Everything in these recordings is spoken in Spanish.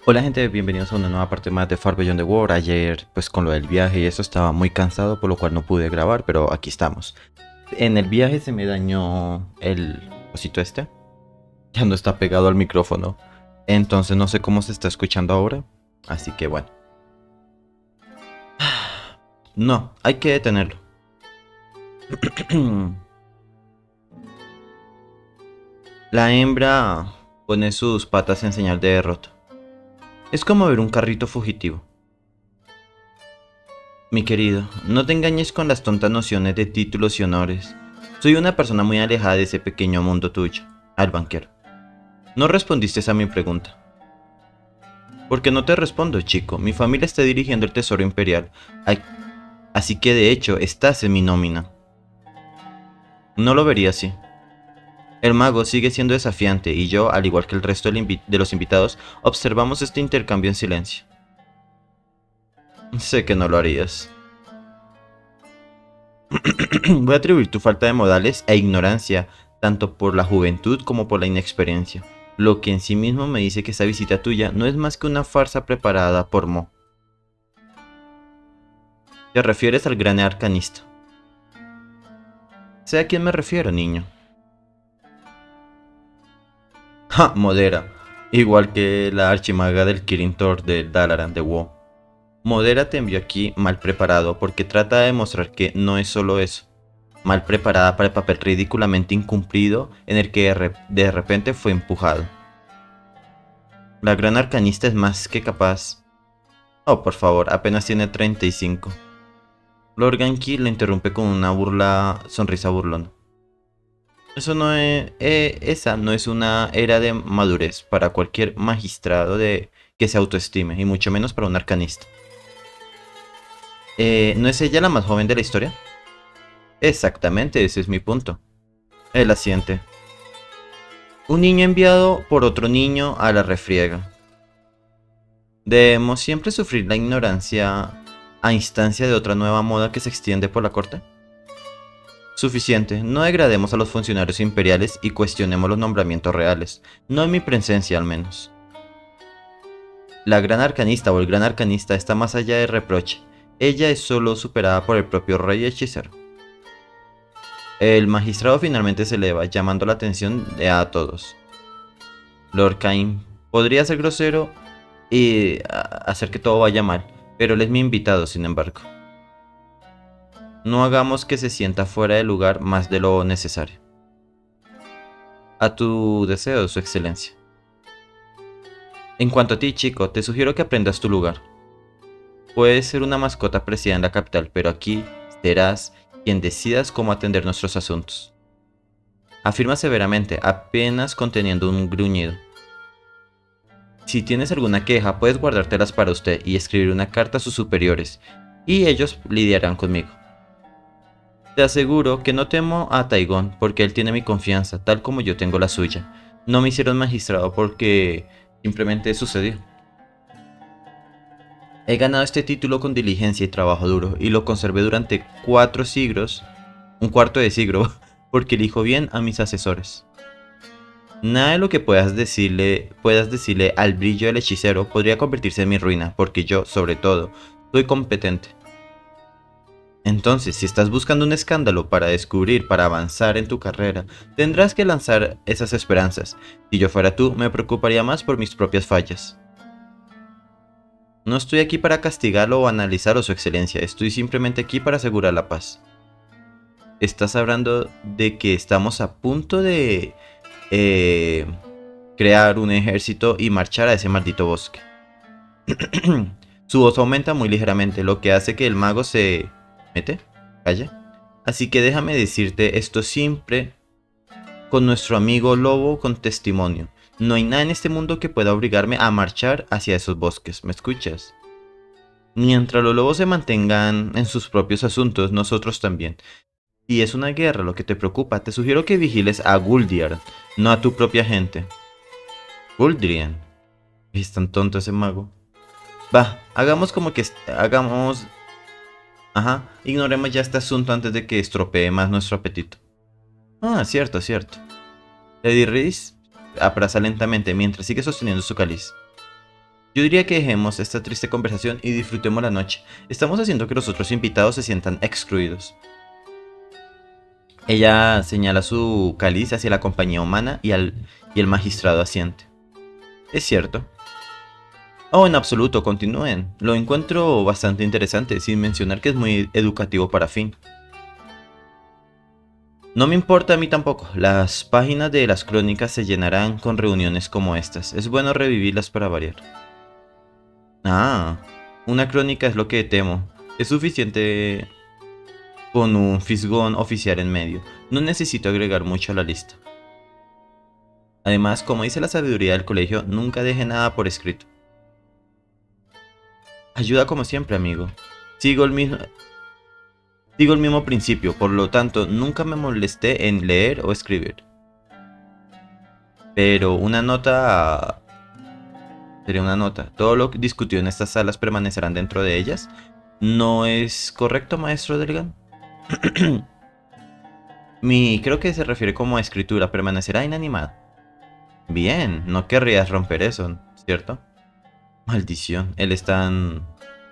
Hola gente, bienvenidos a una nueva parte más de Far Beyond the World. Ayer pues con lo del viaje y eso estaba muy cansado, por lo cual no pude grabar, pero aquí estamos. En el viaje se me dañó el cosito este, ya no está pegado al micrófono, entonces no sé cómo se está escuchando ahora, así que bueno. No, hay que detenerlo. La hembra pone sus patas en señal de derrota. Es como ver un carrito fugitivo. Mi querido, no te engañes con las tontas nociones de títulos y honores. Soy una persona muy alejada de ese pequeño mundo tuyo, al banquero. No respondiste a mi pregunta. ¿Por qué no te respondo, chico? Mi familia está dirigiendo el tesoro imperial, así que de hecho estás en mi nómina. No lo vería así. El mago sigue siendo desafiante y yo, al igual que el resto de los invitados, observamos este intercambio en silencio. Sé que no lo harías. Voy a atribuir tu falta de modales e ignorancia tanto por la juventud como por la inexperiencia, lo que en sí mismo me dice que esta visita tuya no es más que una farsa preparada por Mo. Te refieres al gran arcanista. Sé a quién me refiero, niño. Ja, modera, igual que la archimaga del Kirin Tor de Dalaran de Wo. Modera te envió aquí mal preparado porque trata de demostrar que no es solo eso. Mal preparada para el papel ridículamente incumplido en el que de repente fue empujado. La gran arcanista es más que capaz. Oh, por favor, apenas tiene 35. Lord Genki lo interrumpe con una sonrisa burlona. Eso no es, esa no es una era de madurez para cualquier magistrado que se autoestime, y mucho menos para un arcanista. ¿No es ella la más joven de la historia? Exactamente, ese es mi punto. Él asiente. Un niño enviado por otro niño a la refriega. ¿Debemos siempre sufrir la ignorancia a instancia de otra nueva moda que se extiende por la corte? Suficiente, no degrademos a los funcionarios imperiales y cuestionemos los nombramientos reales, no en mi presencia al menos. La gran arcanista o el gran arcanista está más allá de reproche, ella es solo superada por el propio rey hechicero. El magistrado finalmente se eleva, llamando la atención a todos. Lord Cain podría ser grosero y hacer que todo vaya mal, pero él es mi invitado, sin embargo. No hagamos que se sienta fuera de lugar más de lo necesario. A tu deseo, su excelencia. En cuanto a ti, chico, te sugiero que aprendas tu lugar. Puedes ser una mascota apreciada en la capital, pero aquí serás quien decidas cómo atender nuestros asuntos. Afirma severamente, apenas conteniendo un gruñido. Si tienes alguna queja, puedes guardártelas para usted y escribir una carta a sus superiores, y ellos lidiarán conmigo. Te aseguro que no temo a Taigón porque él tiene mi confianza, tal como yo tengo la suya. No me hicieron magistrado porque simplemente sucedió. He ganado este título con diligencia y trabajo duro, y lo conservé durante 4 siglos, un cuarto de siglo, porque elijo bien a mis asesores. Nada de lo que puedas decirle al brillo del hechicero podría convertirse en mi ruina, porque yo, sobre todo, soy competente. Entonces, si estás buscando un escándalo para descubrir, para avanzar en tu carrera, tendrás que lanzar esas esperanzas. Si yo fuera tú, me preocuparía más por mis propias fallas. No estoy aquí para castigarlo o analizarlo, su excelencia, estoy simplemente aquí para asegurar la paz. Estás hablando de que estamos a punto de crear un ejército y marchar a ese maldito bosque. Su voz aumenta muy ligeramente, lo que hace que el mago se... ¿Mete? ¿Calla? Así que déjame decirte esto siempre con nuestro amigo lobo con testimonio. No hay nada en este mundo que pueda obligarme a marchar hacia esos bosques, ¿me escuchas? Mientras los lobos se mantengan en sus propios asuntos, nosotros también. Si es una guerra lo que te preocupa, te sugiero que vigiles a Guldiar, no a tu propia gente. Guldrian. Es tan tonto ese mago. Va, hagamos como que... Hagamos... Ajá, ignoremos ya este asunto antes de que estropee más nuestro apetito. Ah, cierto, cierto. Lady Rhys abraza lentamente mientras sigue sosteniendo su cáliz. Yo diría que dejemos esta triste conversación y disfrutemos la noche. Estamos haciendo que los otros invitados se sientan excluidos. Ella señala su cáliz hacia la compañía humana y el magistrado asiente. Es cierto. Oh, en absoluto, continúen. Lo encuentro bastante interesante, sin mencionar que es muy educativo para Finn. No me importa a mí tampoco. Las páginas de las crónicas se llenarán con reuniones como estas. Es bueno revivirlas para variar. Ah, una crónica es lo que temo. Es suficiente con un fisgón oficial en medio. No necesito agregar mucho a la lista. Además, como dice la sabiduría del colegio, nunca deje nada por escrito. Ayuda como siempre, amigo. Sigo el mismo principio, por lo tanto, nunca me molesté en leer o escribir. Pero una nota... Sería una nota. Todo lo discutido en estas salas permanecerán dentro de ellas. ¿No es correcto, maestro Delgan? Creo que se refiere como a escritura. Permanecerá inanimada. Bien, no querrías romper eso, ¿cierto? Maldición, él es tan...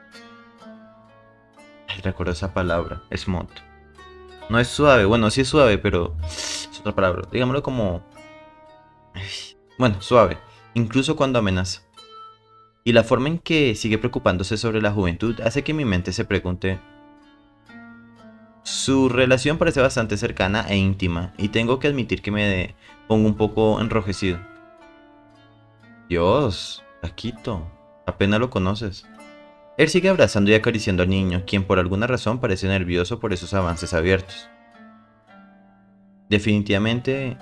Ay, recuerdo esa palabra, smooth. No es suave, bueno, sí es suave, pero es otra palabra. Digámoslo como... Bueno, suave, incluso cuando amenaza. Y la forma en que sigue preocupándose sobre la juventud hace que mi mente se pregunte... Su relación parece bastante cercana e íntima, y tengo que admitir que me pongo un poco enrojecido. Dios, Taquito, apenas lo conoces. Él sigue abrazando y acariciando al niño, quien por alguna razón parece nervioso por esos avances abiertos. Definitivamente...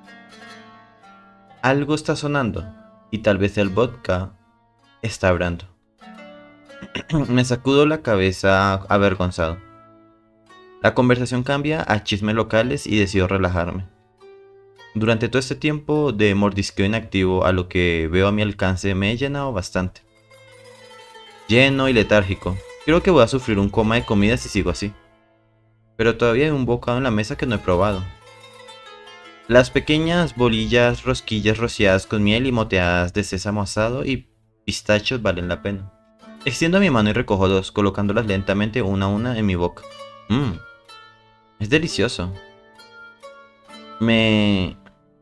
algo está sonando, y tal vez el vodka está hablando. Me sacudo la cabeza avergonzado. La conversación cambia a chismes locales y decido relajarme. Durante todo este tiempo de mordisqueo inactivo a lo que veo a mi alcance me he llenado bastante. Lleno y letárgico. Creo que voy a sufrir un coma de comida si sigo así. Pero todavía hay un bocado en la mesa que no he probado. Las pequeñas bolillas, rosquillas rociadas con miel y moteadas de sésamo asado y pistachos valen la pena. Extiendo mi mano y recojo dos, colocándolas lentamente una a una en mi boca. Es delicioso. Me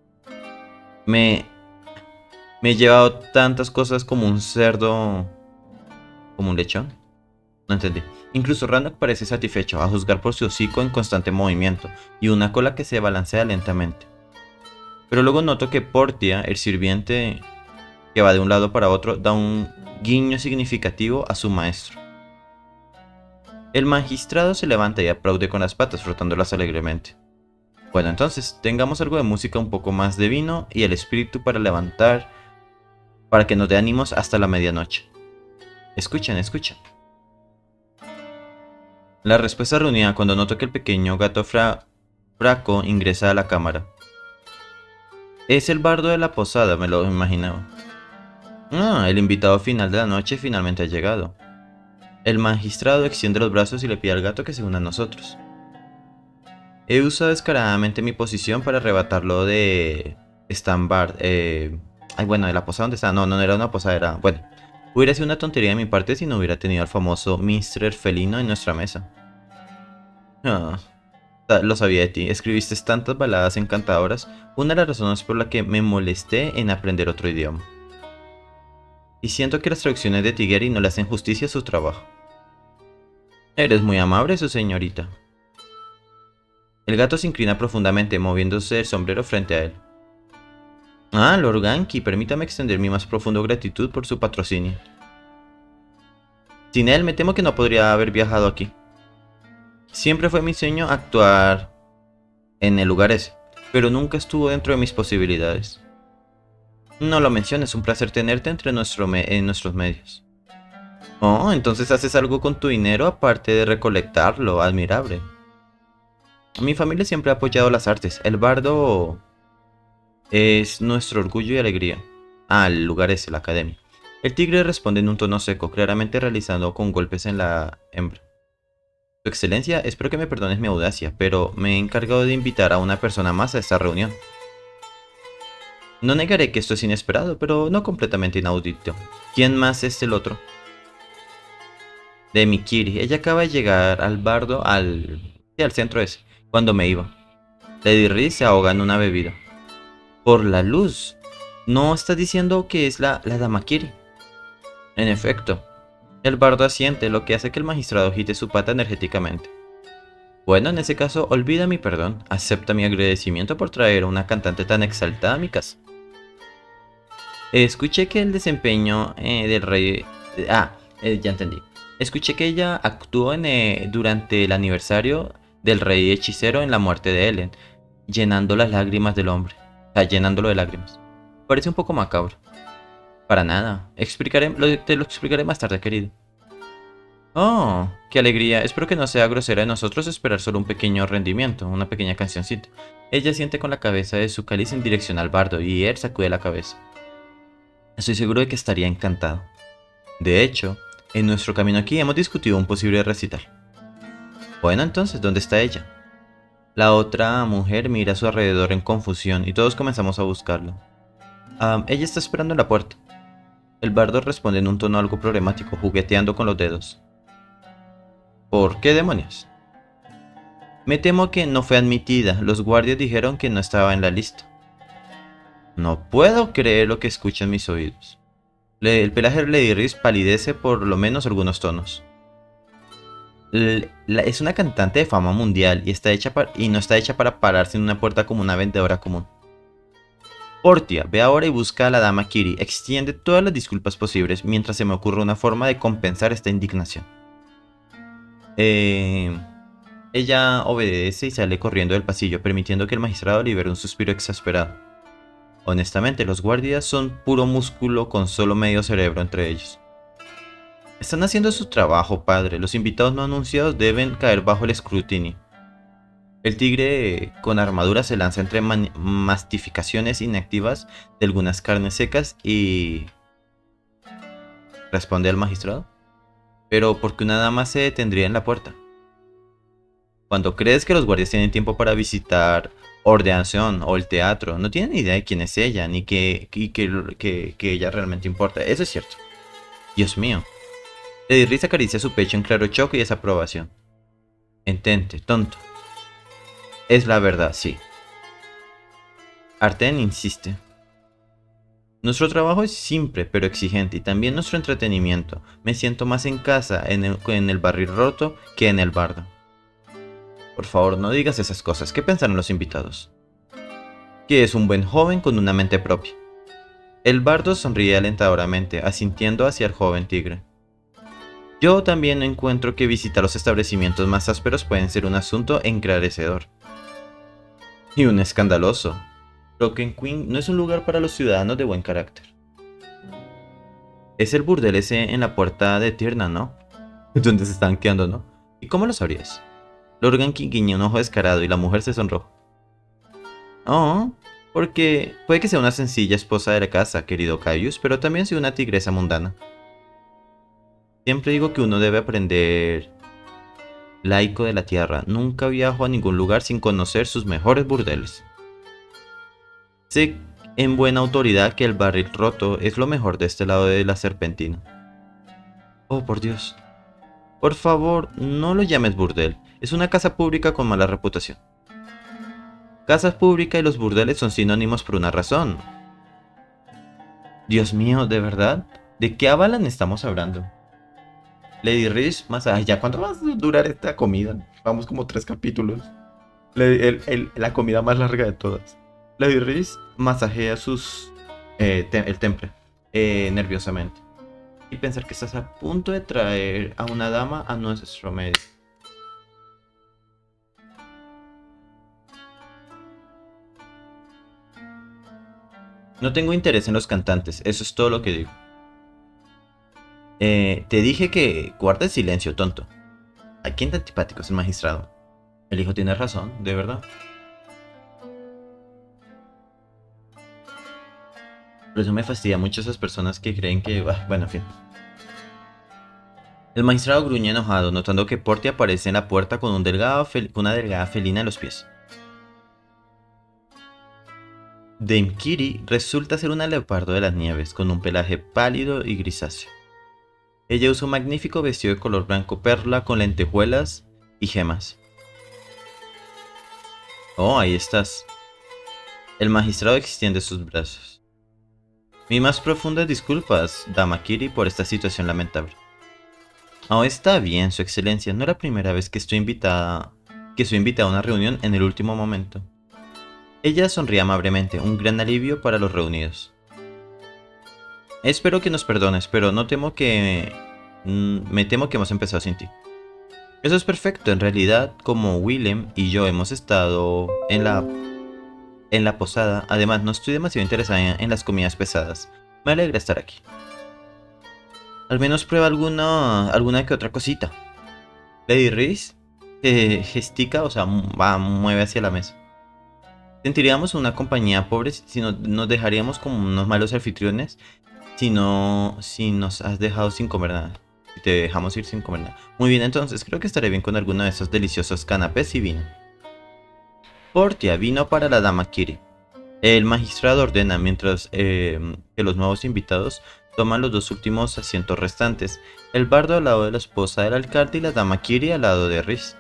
he llevado tantas cosas como un cerdo... ¿Como un lechón? No entendí. Incluso Rannoch parece satisfecho, a juzgar por su hocico en constante movimiento, y una cola que se balancea lentamente. Pero luego noto que Portia, el sirviente que va de un lado para otro, da un guiño significativo a su maestro. El magistrado se levanta y aplaude con las patas, frotándolas alegremente. Bueno, entonces, tengamos algo de música, un poco más de vino y el espíritu para levantar, para que nos dé ánimos hasta la medianoche. Escuchen, escuchen. La respuesta reunida cuando noto que el pequeño gato Fraco ingresa a la cámara. Es el bardo de la posada, me lo imaginaba. Ah, el invitado final de la noche finalmente ha llegado. El magistrado extiende los brazos y le pide al gato que se una a nosotros. He usado descaradamente mi posición para arrebatarlo de Stanbard. Bueno, de la posada donde está. No era una posada, era... Bueno, hubiera sido una tontería de mi parte si no hubiera tenido al famoso Mr. Felino en nuestra mesa. Ah, lo sabía de ti. Escribiste tantas baladas encantadoras. Una de las razones por la que me molesté en aprender otro idioma. Y siento que las traducciones de Tigeri no le hacen justicia a su trabajo. Eres muy amable, su señorita. El gato se inclina profundamente, moviéndose el sombrero frente a él. Ah, Lord Ganki, permítame extender mi más profundo gratitud por su patrocinio. Sin él, me temo que no podría haber viajado aquí. Siempre fue mi sueño actuar en el lugar ese, pero nunca estuvo dentro de mis posibilidades. No lo menciones, un placer tenerte entre en nuestros medios. Oh, entonces haces algo con tu dinero aparte de recolectarlo, admirable. Mi familia siempre ha apoyado las artes. El bardo es nuestro orgullo y alegría. Ah, el lugar es la academia. El tigre responde en un tono seco, claramente realizando con golpes en la hembra. Su excelencia, espero que me perdones mi audacia, pero me he encargado de invitar a una persona más a esta reunión. No negaré que esto es inesperado, pero no completamente inaudito. ¿Quién más es el otro? De Mikiri. Ella acaba de llegar al bardo, sí, al centro ese, cuando me iba. Lady Riz se ahoga en una bebida. Por la luz. ¿No estás diciendo que es la dama Kiri? En efecto. El bardo asiente, lo que hace que el magistrado agite su pata energéticamente. Bueno, en ese caso, olvida mi perdón. Acepta mi agradecimiento por traer a una cantante tan exaltada a mi casa. Escuché que el desempeño del rey... ya entendí. Escuché que ella actuó durante el aniversario del rey hechicero en la muerte de Ellen, llenando las lágrimas del hombre. O sea, llenándolo de lágrimas. Parece un poco macabro. Para nada. Te lo explicaré más tarde, querido. Oh, qué alegría. Espero que no sea grosera de nosotros esperar solo un pequeño rendimiento, una pequeña cancioncita. Ella siente con la cabeza de su cáliz en dirección al bardo y él sacude la cabeza. Estoy seguro de que estaría encantado. De hecho, en nuestro camino aquí hemos discutido un posible recital. Bueno, entonces, ¿dónde está ella? La otra mujer mira a su alrededor en confusión y todos comenzamos a buscarla. Ella está esperando en la puerta. El bardo responde en un tono algo problemático, jugueteando con los dedos. ¿Por qué demonios? Me temo que no fue admitida. Los guardias dijeron que no estaba en la lista. No puedo creer lo que escuchan mis oídos. El pelaje de Lady Riz palidece por lo menos algunos tonos. Es una cantante de fama mundial y no está hecha para pararse en una puerta como una vendedora común. Portia, ve ahora y busca a la dama Kiri. Extiende todas las disculpas posibles mientras se me ocurre una forma de compensar esta indignación. Ella obedece y sale corriendo del pasillo, permitiendo que el magistrado libere un suspiro exasperado. Honestamente, los guardias son puro músculo con solo medio cerebro entre ellos. Están haciendo su trabajo, padre. Los invitados no anunciados deben caer bajo el escrutinio. El tigre con armadura se lanza entre mastificaciones inactivas de algunas carnes secas y... responde al magistrado. Pero ¿por qué una dama se detendría en la puerta? Cuando crees que los guardias tienen tiempo para visitar Ordeación o el teatro, no tienen idea de quién es ella, ni que ella realmente importa. Eso es cierto. Dios mío. Lady Riz acaricia su pecho en claro choque y desaprobación. Entente, tonto. Es la verdad, sí. Arten insiste. Nuestro trabajo es simple pero exigente y también nuestro entretenimiento. Me siento más en casa en el barril roto que en el bardo. Por favor, no digas esas cosas. ¿Qué pensarán los invitados? Que es un buen joven con una mente propia. El bardo sonríe alentadoramente, asintiendo hacia el joven tigre. Yo también encuentro que visitar los establecimientos más ásperos pueden ser un asunto encarecedor. Y un escandaloso. Broken Queen no es un lugar para los ciudadanos de buen carácter. Es el burdel ese en la puerta de Tierna, ¿no? Donde se están quedando, ¿no? ¿Y cómo lo sabrías? Lorgan guiñó un ojo descarado y la mujer se sonrojó. Oh, porque puede que sea una sencilla esposa de la casa, querido Caius, pero también sea una tigresa mundana. Siempre digo que uno debe aprender... Laico de la tierra, nunca viajo a ningún lugar sin conocer sus mejores burdeles. Sé en buena autoridad que el barril roto es lo mejor de este lado de la serpentina. Oh, por Dios. Por favor, no lo llames burdel. Es una casa pública con mala reputación. Casas públicas y los burdeles son sinónimos por una razón. Dios mío, ¿de verdad? ¿De qué Avalan estamos hablando? Lady Riz, más allá, ¿cuánto va a durar esta comida? Vamos como 3 capítulos. La comida más larga de todas. Lady Riz masajea el temple nerviosamente. Y pensar que estás a punto de traer a una dama a nuestro medio. No tengo interés en los cantantes, eso es todo lo que digo. Te dije que guardes silencio, tonto. ¿A quién tan antipático es el magistrado? El hijo tiene razón, de verdad. Por eso me fastidia mucho esas personas que creen que... bueno, en fin. El magistrado gruñe enojado, notando que Portia aparece en la puerta con una delgada felina en los pies. Dame Kitty resulta ser una leopardo de las nieves, con un pelaje pálido y grisáceo. Ella usa un magnífico vestido de color blanco perla con lentejuelas y gemas. Oh, ahí estás. El magistrado extiende sus brazos. Mis más profundas disculpas, Dama Kitty, por esta situación lamentable. Oh, está bien, su excelencia. No es la primera vez que soy invitada a una reunión en el último momento. Ella sonríe amablemente, un gran alivio para los reunidos. Espero que nos perdones, pero me temo que hemos empezado sin ti. Eso es perfecto, en realidad, como Willem y yo hemos estado en la posada, además no estoy demasiado interesada en las comidas pesadas. Me alegra estar aquí. Al menos prueba alguna que otra cosita. Lady Reese gestica, o sea, mueve hacia la mesa. Sentiríamos una compañía pobre si nos dejaríamos como unos malos anfitriones si nos has dejado sin comer nada. Si te dejamos ir sin comer nada. Muy bien, entonces creo que estaré bien con alguno de esos deliciosos canapés y vino. Portia, vino para la Dama Kitty. El magistrado ordena mientras que los nuevos invitados toman los dos últimos asientos restantes. El bardo al lado de la esposa del alcalde y la Dama Kitty al lado de Rhys.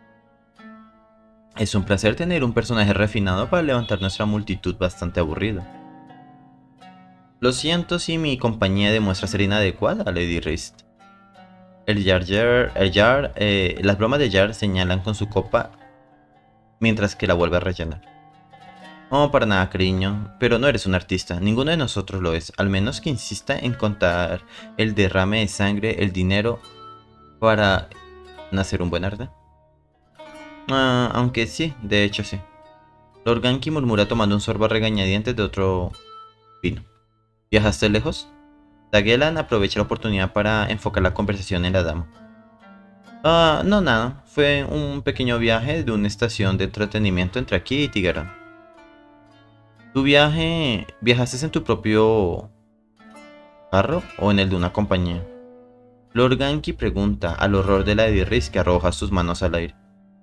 Es un placer tener un personaje refinado para levantar nuestra multitud bastante aburrida. Lo siento si mi compañía demuestra ser inadecuada, Lady Rhys. Las bromas de Jar señalan con su copa mientras que la vuelve a rellenar. Oh, para nada, cariño, pero no eres un artista, ninguno de nosotros lo es, al menos que insista en contar el derrame de sangre, el dinero, para nacer un buen arte. Aunque sí, de hecho sí. Lord Ganky murmura tomando un sorbo a regañadientes de otro vino. ¿Viajaste lejos? Dagelan aprovecha la oportunidad para enfocar la conversación en la dama. No, nada. Fue un pequeño viaje de una estación de entretenimiento entre aquí y Tigeran. ¿Tu viajaste en tu propio carro o en el de una compañía? Lord Ganky pregunta, al horror de la Lady Rhys, que arroja sus manos al aire.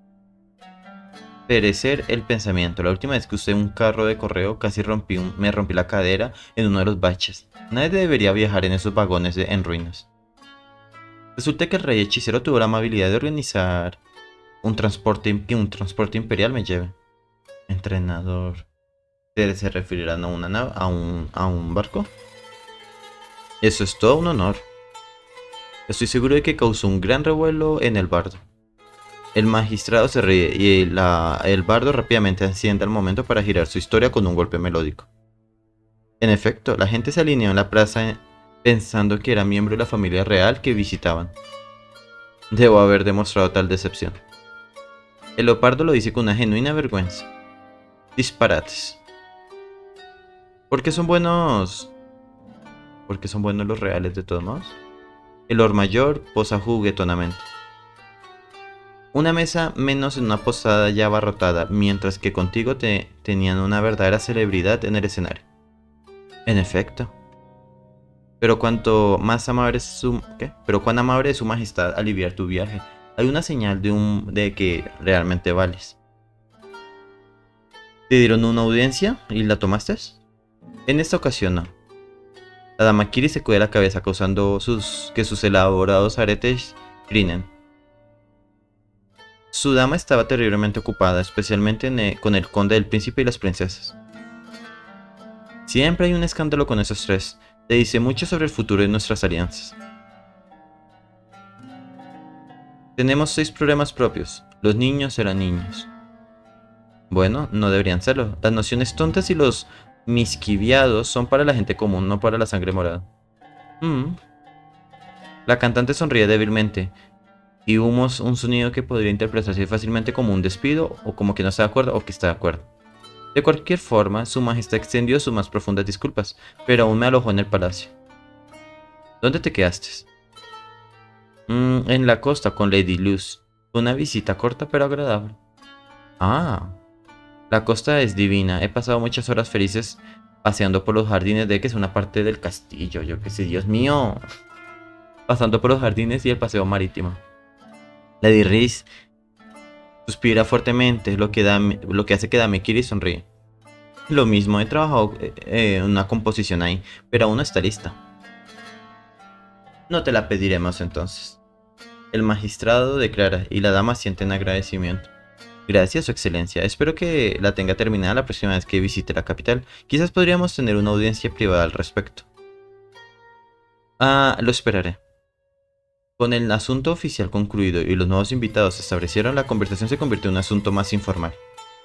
Perecer el pensamiento. La última vez que usé un carro de correo casi me rompí la cadera en uno de los baches. Nadie debería viajar en esos vagones en ruinas. Resulta que el rey hechicero tuvo la amabilidad de organizar que un transporte imperial me lleve. Entrenador. ¿Se referirán a una nave, a un barco? Eso es todo un honor. Estoy seguro de que causó un gran revuelo en el bardo. El magistrado se ríe y el bardo rápidamente enciende al momento para girar su historia con un golpe melódico. En efecto, la gente se alineó en la plaza pensando que era miembro de la familia real que visitaban. Debo haber demostrado tal decepción. El leopardo lo dice con una genuina vergüenza. Disparates. ¿Por qué son buenos? ¿Por qué son buenos los reales de todos modos? El Lord Mayor posa juguetonamente. Una mesa menos en una posada ya abarrotada, mientras que contigo tenían una verdadera celebridad en el escenario. En efecto. Pero cuán amable es su majestad aliviar tu viaje. Hay una señal de que realmente vales. ¿Te dieron una audiencia y la tomaste? En esta ocasión no. La Dama Kitty se cuida la cabeza causando que sus elaborados aretes grinen. Su dama estaba terriblemente ocupada, especialmente con el conde, el príncipe y las princesas. Siempre hay un escándalo con esos tres. Te dice mucho sobre el futuro de nuestras alianzas. Tenemos 6 problemas propios. Los niños serán niños. Bueno, no deberían serlo. Las nociones tontas y los misquiviados son para la gente común, no para la sangre morada. La cantante sonríe débilmente. Y hubo un sonido que podría interpretarse fácilmente como un despido, o como que no está de acuerdo, o que está de acuerdo. De cualquier forma, su majestad extendió sus más profundas disculpas, pero aún me alojó en el palacio. ¿Dónde te quedaste? En la costa con Lady Luz. Una visita corta pero agradable. La costa es divina. He pasado muchas horas felices paseando por los jardines de que es una parte del castillo. Yo qué sé, Dios mío. Pasando por los jardines y el paseo marítimo. Lady Rhys suspira fuertemente, lo que hace que Dame Kitty sonríe. Lo mismo, he trabajado en una composición ahí, pero aún no está lista. No te la pediremos entonces. El magistrado declara y la dama siente en agradecimiento. Gracias, Su Excelencia. Espero que la tenga terminada la próxima vez que visite la capital. Quizás podríamos tener una audiencia privada al respecto. Ah, lo esperaré. Con el asunto oficial concluido y los nuevos invitados se establecieron, la conversación se convirtió en un asunto más informal.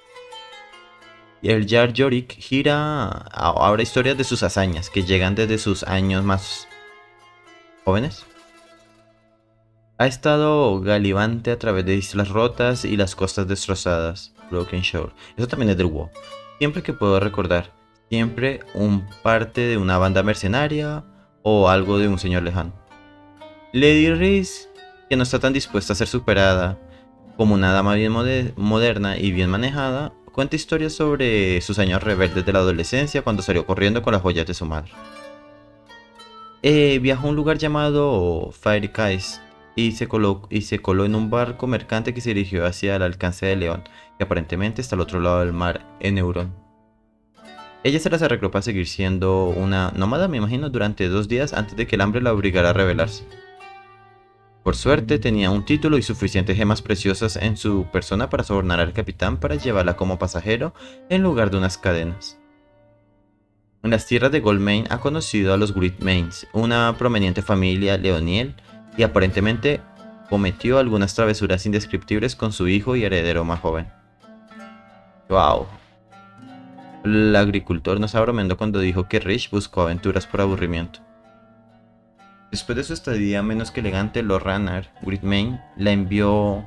Y el Jar Yorick gira ahora historias de sus hazañas, que llegan desde sus años más jóvenes. Ha estado galivante a través de islas rotas y las costas destrozadas, Broken Shore. Eso también es del WoW. Siempre que puedo recordar, siempre un parte de una banda mercenaria o algo de un señor lejano. Lady Rhys, que no está tan dispuesta a ser superada como una dama bien moderna y bien manejada, cuenta historias sobre sus años rebeldes de la adolescencia cuando salió corriendo con las joyas de su madre. Viajó a un lugar llamado Fairy Cais y se coló en un barco mercante que se dirigió hacia el alcance de León, que aparentemente está al otro lado del mar, en Euron. Ella se las arregló para seguir siendo una nómada, me imagino, durante 2 días antes de que el hambre la obligara a rebelarse. Por suerte, tenía un título y suficientes gemas preciosas en su persona para sobornar al capitán para llevarla como pasajero en lugar de unas cadenas. En las tierras de Goldmain ha conocido a los Greatmains, una prominente familia leoniel, y aparentemente cometió algunas travesuras indescriptibles con su hijo y heredero más joven. ¡Wow! El agricultor no estaba bromeando cuando dijo que Rich buscó aventuras por aburrimiento. Después de su estadía menos que elegante, Lord Rannar Greatmain la envió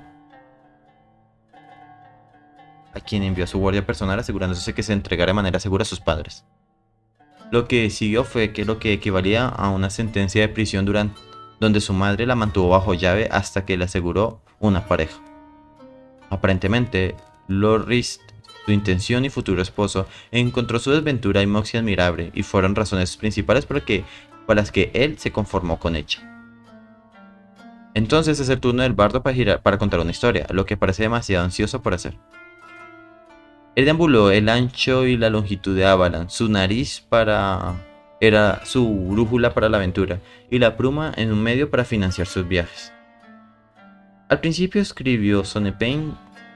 a quien envió a su guardia personal asegurándose que se entregara de manera segura a sus padres. Lo que siguió fue que lo que equivalía a una sentencia de prisión donde su madre la mantuvo bajo llave hasta que le aseguró una pareja. Aparentemente, Lord Rhys, su intención y futuro esposo, encontró su desventura y Moxie admirable y fueron razones principales por las que él se conformó con ella. Entonces es el turno del bardo para contar una historia, lo que parece demasiado ansioso por hacer. Él deambuló el ancho y la longitud de Avalan, su nariz era su brújula para la aventura, y la pluma en un medio para financiar sus viajes. Al principio escribió Sonnepain,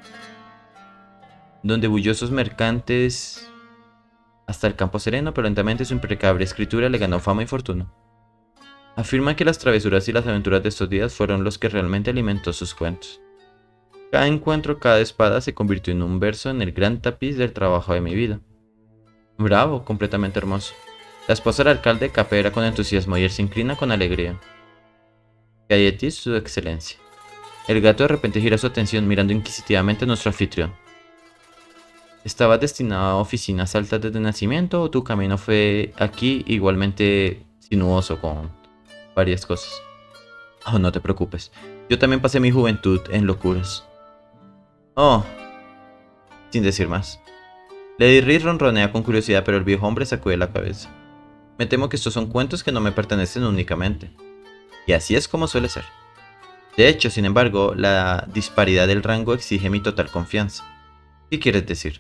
donde bullosos mercantes hasta el campo sereno, pero lentamente su impecable escritura le ganó fama y fortuna. Afirma que las travesuras y las aventuras de estos días fueron los que realmente alimentó sus cuentos. Cada encuentro, cada espada se convirtió en un verso en el gran tapiz del trabajo de mi vida. Bravo, completamente hermoso. La esposa del alcalde capera con entusiasmo y él se inclina con alegría. Galletis, su excelencia. El gato de repente gira su atención mirando inquisitivamente a nuestro anfitrión. ¿Estabas destinado a oficinas altas desde nacimiento o tu camino fue aquí igualmente sinuoso con varias cosas? Oh, no te preocupes. Yo también pasé mi juventud en locuras. Oh, sin decir más. Lady Rhys ronronea con curiosidad, pero el viejo hombre sacude la cabeza. Me temo que estos son cuentos que no me pertenecen únicamente. Y así es como suele ser. De hecho, sin embargo, la disparidad del rango exige mi total confianza. ¿Qué quieres decir?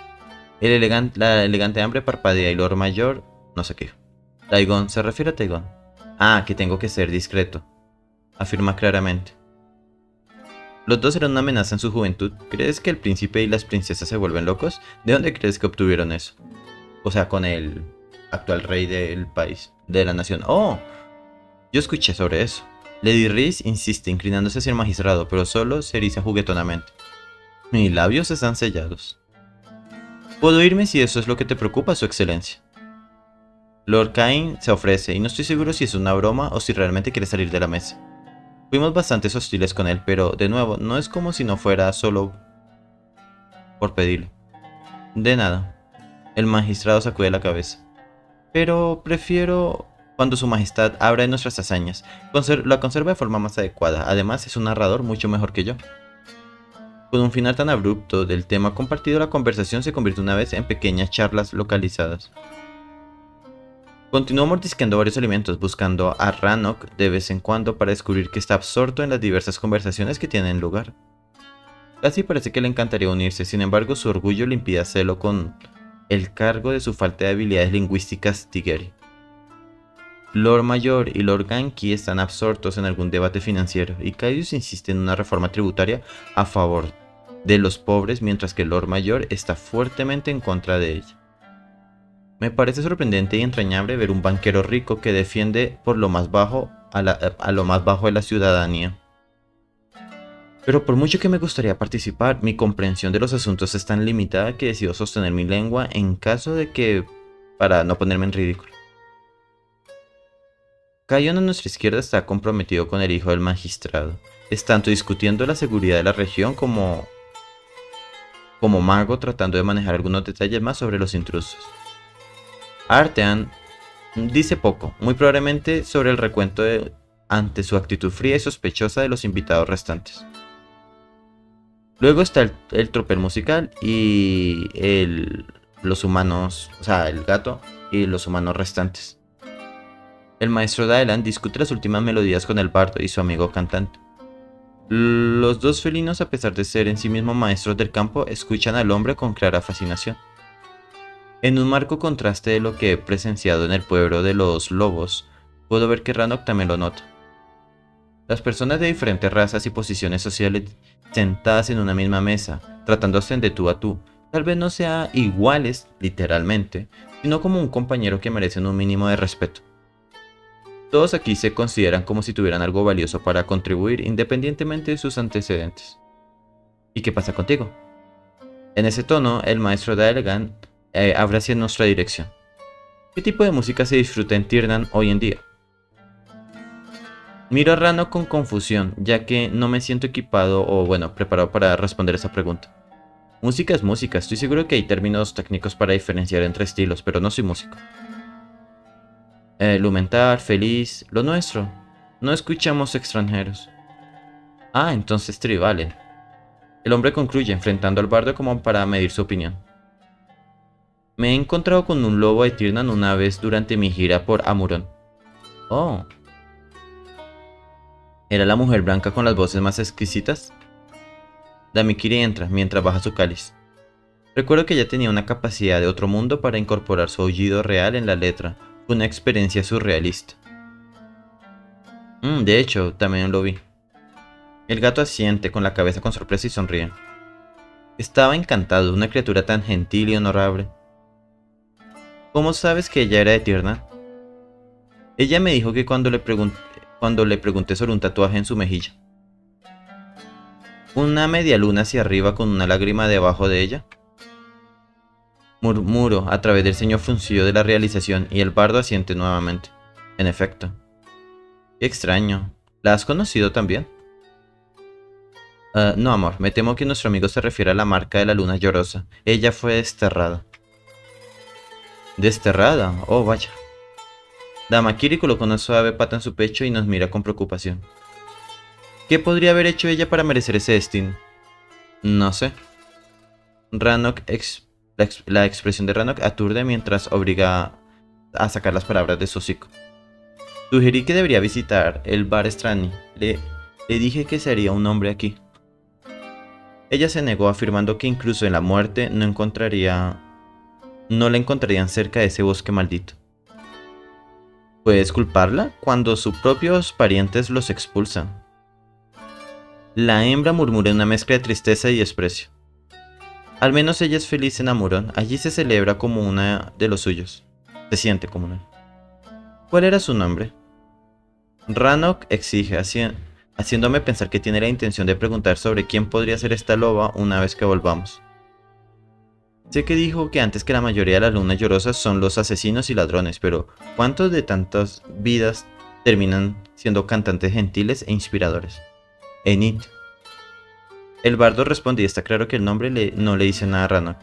La elegante hambre parpadea y Lord Mayor no sé qué. Taigon, ¿se refiere a Taigon? Ah, que tengo que ser discreto, afirma claramente. Los dos eran una amenaza en su juventud. ¿Crees que el príncipe y las princesas se vuelven locos? ¿De dónde crees que obtuvieron eso? O sea, con el actual rey del país, de la nación. Oh, yo escuché sobre eso. Lady Rhys insiste, inclinándose hacia el magistrado, pero solo se eriza juguetonamente. Mis labios están sellados. ¿Puedo irme si eso es lo que te preocupa, Su Excelencia? Lord Cain se ofrece, y no estoy seguro si es una broma o si realmente quiere salir de la mesa. Fuimos bastante hostiles con él, pero, de nuevo, no es como si no fuera solo por pedirlo. De nada. El magistrado sacude la cabeza. Pero prefiero cuando su majestad habla de nuestras hazañas. La conserva de forma más adecuada. Además, es un narrador mucho mejor que yo. Con un final tan abrupto del tema compartido, la conversación se convirtió una vez en pequeñas charlas localizadas. Continuó mordisqueando varios alimentos, buscando a Rannoch de vez en cuando para descubrir que está absorto en las diversas conversaciones que tienen lugar. Casi parece que le encantaría unirse, sin embargo su orgullo le impide hacerlo con el cargo de su falta de habilidades lingüísticas Tigeri. Lord Mayor y Lord Ganki están absortos en algún debate financiero y Caius insiste en una reforma tributaria a favor de los pobres mientras que Lord Mayor está fuertemente en contra de ella. Me parece sorprendente y entrañable ver un banquero rico que defiende por lo más bajo a lo más bajo de la ciudadanía. Pero por mucho que me gustaría participar, mi comprensión de los asuntos es tan limitada que decido sostener mi lengua en caso de que... para no ponerme en ridículo. Cayon a nuestra izquierda está comprometido con el hijo del magistrado. Es tanto discutiendo la seguridad de la región como mago tratando de manejar algunos detalles más sobre los intrusos. Artean dice poco, muy probablemente sobre el recuento ante su actitud fría y sospechosa de los invitados restantes. Luego está el tropel musical y los humanos, o sea, el gato y los humanos restantes. El maestro Daelan discute las últimas melodías con el bardo y su amigo cantante. Los dos felinos, a pesar de ser en sí mismos maestros del campo, escuchan al hombre con clara fascinación. En un marco contraste de lo que he presenciado en el pueblo de los lobos, puedo ver que Rannoch también lo nota. Las personas de diferentes razas y posiciones sociales sentadas en una misma mesa, tratándose de tú a tú, tal vez no sean iguales literalmente, sino como un compañero que merecen un mínimo de respeto. Todos aquí se consideran como si tuvieran algo valioso para contribuir independientemente de sus antecedentes. ¿Y qué pasa contigo? En ese tono, el maestro Daelgan habla hacia nuestra dirección. ¿Qué tipo de música se disfruta en Tirnan hoy en día? Miro a Rano con confusión, ya que no me siento equipado o preparado para responder esa pregunta. Música es música, estoy seguro que hay términos técnicos para diferenciar entre estilos, pero no soy músico. Lumentar, feliz, lo nuestro. No escuchamos extranjeros. Ah, entonces tribalen. El hombre concluye, enfrentando al bardo como para medir su opinión. Me he encontrado con un lobo de Tirnan una vez durante mi gira por Amuron. Oh. ¿Era la mujer blanca con las voces más exquisitas? Damikiri entra mientras baja su cáliz. Recuerdo que ella tenía una capacidad de otro mundo para incorporar su aullido real en la letra. Fue una experiencia surrealista. De hecho, también lo vi. El gato asiente con la cabeza con sorpresa y sonríe. Estaba encantado de una criatura tan gentil y honorable. ¿Cómo sabes que ella era de Tirnan? Ella me dijo que cuando le pregunté sobre un tatuaje en su mejilla. ¿Una media luna hacia arriba con una lágrima debajo de ella? Murmuro a través del ceño fruncido de la realización y el bardo asiente nuevamente. En efecto. Qué extraño. ¿La has conocido también? No, amor. Me temo que nuestro amigo se refiere a la marca de la luna llorosa. Ella fue desterrada. ¿Desterrada? Oh, vaya. Damikiri coloca una suave pata en su pecho y nos mira con preocupación. ¿Qué podría haber hecho ella para merecer ese destino? No sé. La expresión de Rannoch aturde mientras obliga a sacar las palabras de su hocico. Sugerí que debería visitar el bar Strani. Le dije que sería un hombre aquí. Ella se negó afirmando que incluso en la muerte no la encontrarían cerca de ese bosque maldito. ¿Puedes culparla cuando sus propios parientes los expulsan? La hembra murmuró una mezcla de tristeza y desprecio. Al menos ella es feliz en Amuron. Allí se celebra como una de los suyos. Se siente como una. ¿Cuál era su nombre? Rannoch exige, haciéndome pensar que tiene la intención de preguntar sobre quién podría ser esta loba una vez que volvamos. Sé que dijo que antes que la mayoría de las lunas llorosas son los asesinos y ladrones, pero ¿cuántos de tantas vidas terminan siendo cantantes gentiles e inspiradores? Enid. El bardo responde y está claro que el nombre no le dice nada a Rannoch.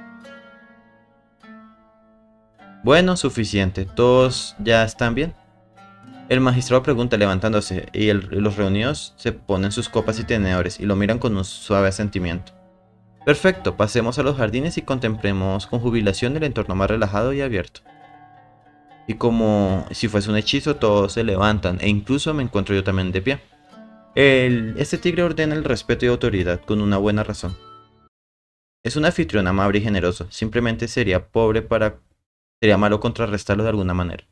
Bueno, suficiente. ¿Todos ya están bien? El magistrado pregunta levantándose y los reunidos se ponen sus copas y tenedores y lo miran con un suave asentimiento. Perfecto, pasemos a los jardines y contemplemos con jubilación el entorno más relajado y abierto. Y como si fuese un hechizo, todos se levantan e incluso me encuentro yo también de pie. Este tigre ordena el respeto y autoridad con una buena razón. Es un anfitrión amable y generoso. Simplemente sería sería malo contrarrestarlo de alguna manera.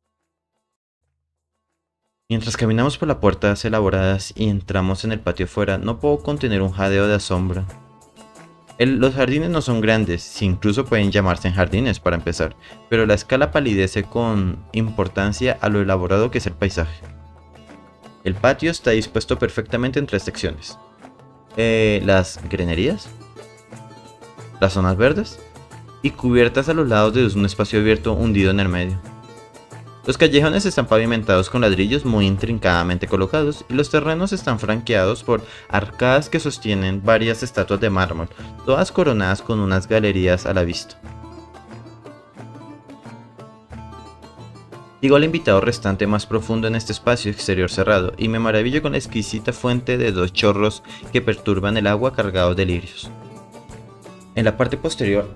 Mientras caminamos por las puertas elaboradas y entramos en el patio fuera, no puedo contener un jadeo de asombro. Los jardines no son grandes, si incluso pueden llamarse jardines para empezar, pero la escala palidece con importancia a lo elaborado que es el paisaje. El patio está dispuesto perfectamente en 3 secciones. Las grenerías, las zonas verdes y cubiertas a los lados de un espacio abierto hundido en el medio. Los callejones están pavimentados con ladrillos muy intrincadamente colocados y los terrenos están franqueados por arcadas que sostienen varias estatuas de mármol, todas coronadas con unas galerías a la vista. Digo al invitado restante más profundo en este espacio exterior cerrado y me maravillo con la exquisita fuente de 2 chorros que perturban el agua cargados de lirios. En la parte posterior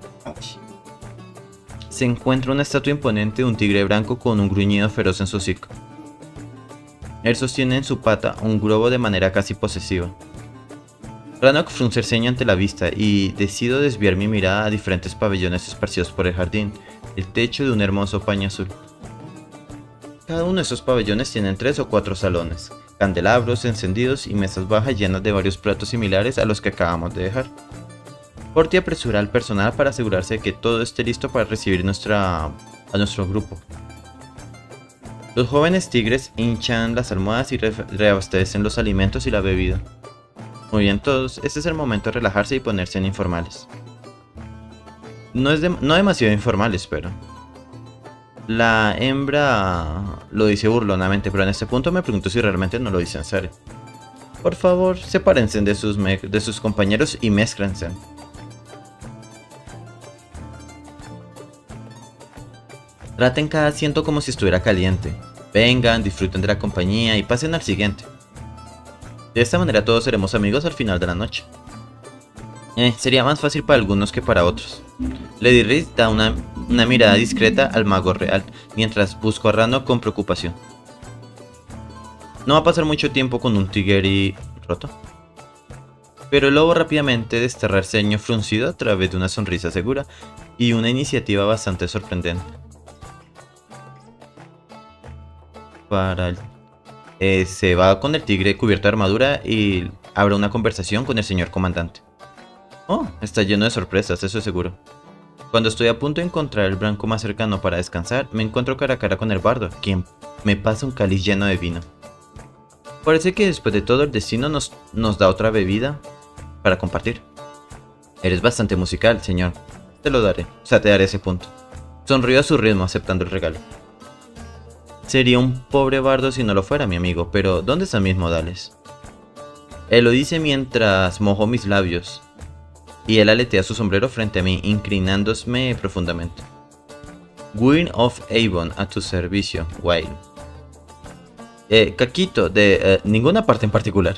se encuentra una estatua imponente de un tigre blanco con un gruñido feroz en su hocico. Él sostiene en su pata un globo de manera casi posesiva. Rannoch frunce el ceño ante la vista y decido desviar mi mirada a diferentes pabellones esparcidos por el jardín, el techo de un hermoso paño azul. Cada uno de esos pabellones tienen 3 o 4 salones, candelabros encendidos y mesas bajas llenas de varios platos similares a los que acabamos de dejar. Portia apresura al personal para asegurarse de que todo esté listo para recibir a nuestro grupo. Los jóvenes tigres hinchan las almohadas y reabastecen los alimentos y la bebida. Muy bien todos, este es el momento de relajarse y ponerse en informales. No demasiado informales, pero... La hembra lo dice burlonamente, pero en este punto me pregunto si realmente no lo dice en serio. Por favor, sepárense de sus compañeros y mézclense. Traten cada asiento como si estuviera caliente. Vengan, disfruten de la compañía y pasen al siguiente. De esta manera todos seremos amigos al final de la noche. Sería más fácil para algunos que para otros. Lady Reed da una mirada discreta al mago real, mientras busco a Rannoch con preocupación. No va a pasar mucho tiempo con un tigre roto. Pero el lobo rápidamente desterra el ceño fruncido a través de una sonrisa segura y una iniciativa bastante sorprendente. Se va con el tigre cubierto de armadura y abre una conversación con el señor comandante. Oh, está lleno de sorpresas, eso es seguro. Cuando estoy a punto de encontrar el blanco más cercano para descansar, me encuentro cara a cara con el bardo, quien me pasa un cáliz lleno de vino. Parece que después de todo el destino nos da otra bebida para compartir. Eres bastante musical, señor. Te lo daré, te daré ese punto. Sonrió a su ritmo aceptando el regalo. Sería un pobre bardo si no lo fuera, mi amigo, pero ¿dónde están mis modales? Él lo dice mientras mojo mis labios, y él aletea su sombrero frente a mí, inclinándose profundamente. Gwyn of Avon, a tu servicio, Wyle. Caquito, de ninguna parte en particular.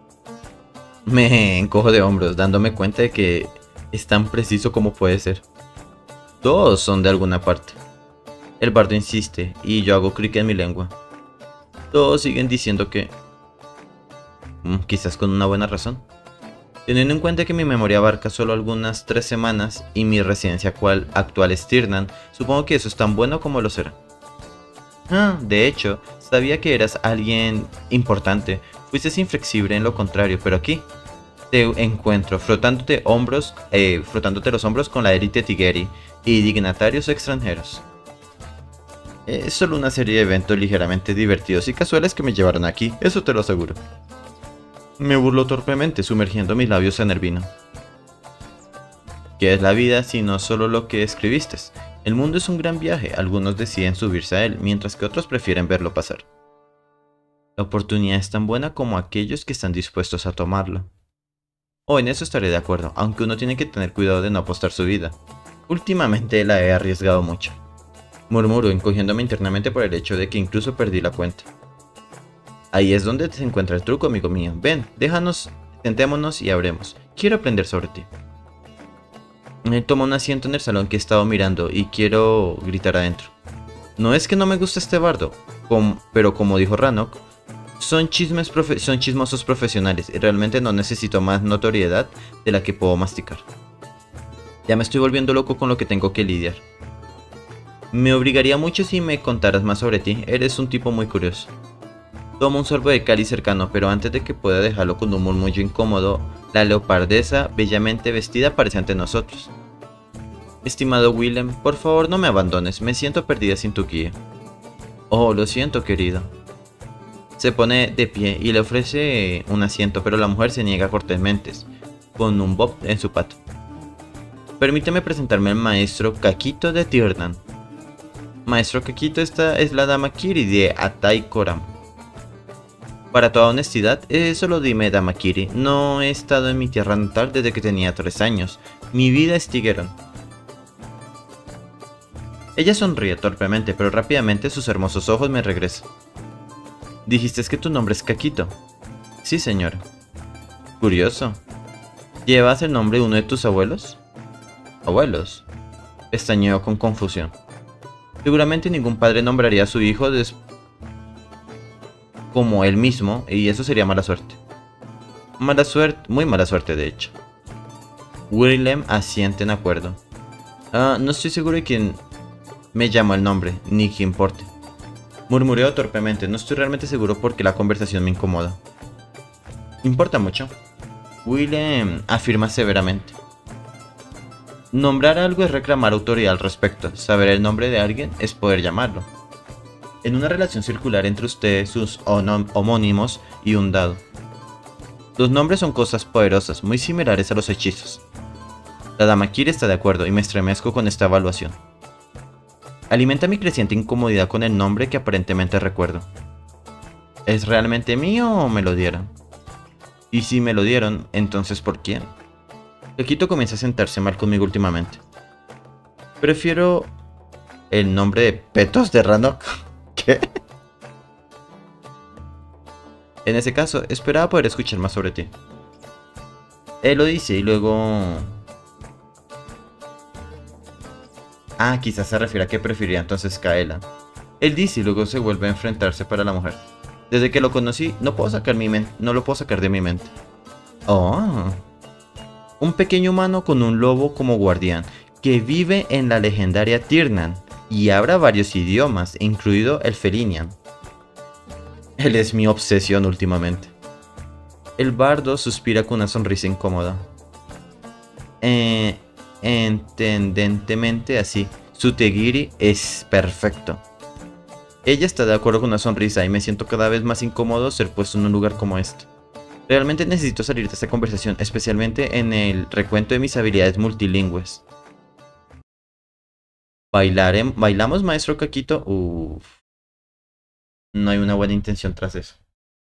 Me encojo de hombros, dándome cuenta de que es tan preciso como puede ser. Todos son de alguna parte. El bardo insiste, y yo hago clic en mi lengua. Todos siguen diciendo que... quizás con una buena razón. Teniendo en cuenta que mi memoria abarca solo algunas 3 semanas y mi residencia actual es Tirnan, supongo que eso es tan bueno como lo será. De hecho, sabía que eras alguien importante. Fuiste inflexible en lo contrario, pero aquí te encuentro frotándote los hombros con la élite Tigeri y dignatarios extranjeros. Es solo una serie de eventos ligeramente divertidos y casuales que me llevaron aquí, eso te lo aseguro. Me burlo torpemente, sumergiendo mis labios en el vino. ¿Qué es la vida si no solo lo que escribiste? El mundo es un gran viaje, algunos deciden subirse a él, mientras que otros prefieren verlo pasar. La oportunidad es tan buena como aquellos que están dispuestos a tomarla. En eso estaré de acuerdo, aunque uno tiene que tener cuidado de no apostar su vida. Últimamente la he arriesgado mucho. Murmuro, encogiéndome internamente por el hecho de que incluso perdí la cuenta. Ahí es donde se encuentra el truco, amigo mío. Ven, sentémonos y hablemos. Quiero aprender sobre ti. Tomo un asiento en el salón que he estado mirando y quiero gritar adentro. No es que no me guste este bardo, pero como dijo Rannoch, son chismosos profesionales y realmente no necesito más notoriedad de la que puedo masticar. Ya me estoy volviendo loco con lo que tengo que lidiar. Me obligaría mucho si me contaras más sobre ti. Eres un tipo muy curioso. Tomo un sorbo de cáliz cercano, pero antes de que pueda dejarlo con un murmullo incómodo, la leopardesa, bellamente vestida, aparece ante nosotros. Estimado Willem, por favor no me abandones, me siento perdida sin tu guía. Oh, lo siento, querido. Se pone de pie y le ofrece un asiento, pero la mujer se niega cortésmente, con un bob en su pato. Permíteme presentarme al maestro Kakito de Tiernan. Maestro Kakito, esta es la dama Kiri de Atai Koram. Para toda honestidad, solo dime, dama Kiri, no he estado en mi tierra natal desde que tenía 3 años. Mi vida es Tigeron. Ella sonríe torpemente, pero rápidamente sus hermosos ojos me regresan. Dijiste que tu nombre es Kakito. Sí, señora. Curioso. ¿Llevas el nombre de uno de tus abuelos? ¿Abuelos? Pestañeó con confusión. Seguramente ningún padre nombraría a su hijo como él mismo, y eso sería mala suerte. Mala suerte, muy mala suerte de hecho. Willem asiente en acuerdo. No estoy seguro de quién me llamó el nombre, ni que importe. Murmuró torpemente, no estoy realmente seguro porque la conversación me incomoda. Importa mucho. Willem afirma severamente. Nombrar algo es reclamar autoridad al respecto. Saber el nombre de alguien es poder llamarlo. En una relación circular entre ustedes, sus homónimos y un dado. Los nombres son cosas poderosas, muy similares a los hechizos. La dama Kiri está de acuerdo y me estremezco con esta evaluación. Alimenta mi creciente incomodidad con el nombre que aparentemente recuerdo. ¿Es realmente mío o me lo dieron? Y si me lo dieron, entonces ¿por quién? Kakito comienza a sentarse mal conmigo últimamente. Prefiero el nombre de Petos de Ranok. ¿Qué? En ese caso, esperaba poder escuchar más sobre ti. Él lo dice y luego... quizás se refiere a que preferiría entonces Kaela. Él dice y luego se vuelve a enfrentarse para la mujer. Desde que lo conocí, no lo puedo sacar de mi mente. Oh... Un pequeño humano con un lobo como guardián, que vive en la legendaria Tiernan y habla varios idiomas, incluido el Felinian. Él es mi obsesión últimamente. El bardo suspira con una sonrisa incómoda. Entendentemente así, su Tegiri es perfecto. Ella está de acuerdo con una sonrisa y me siento cada vez más incómodo ser puesto en un lugar como este. Realmente necesito salir de esta conversación, especialmente en el recuento de mis habilidades multilingües. ¿Bailamos, maestro Kakito? Uff. No hay una buena intención tras eso.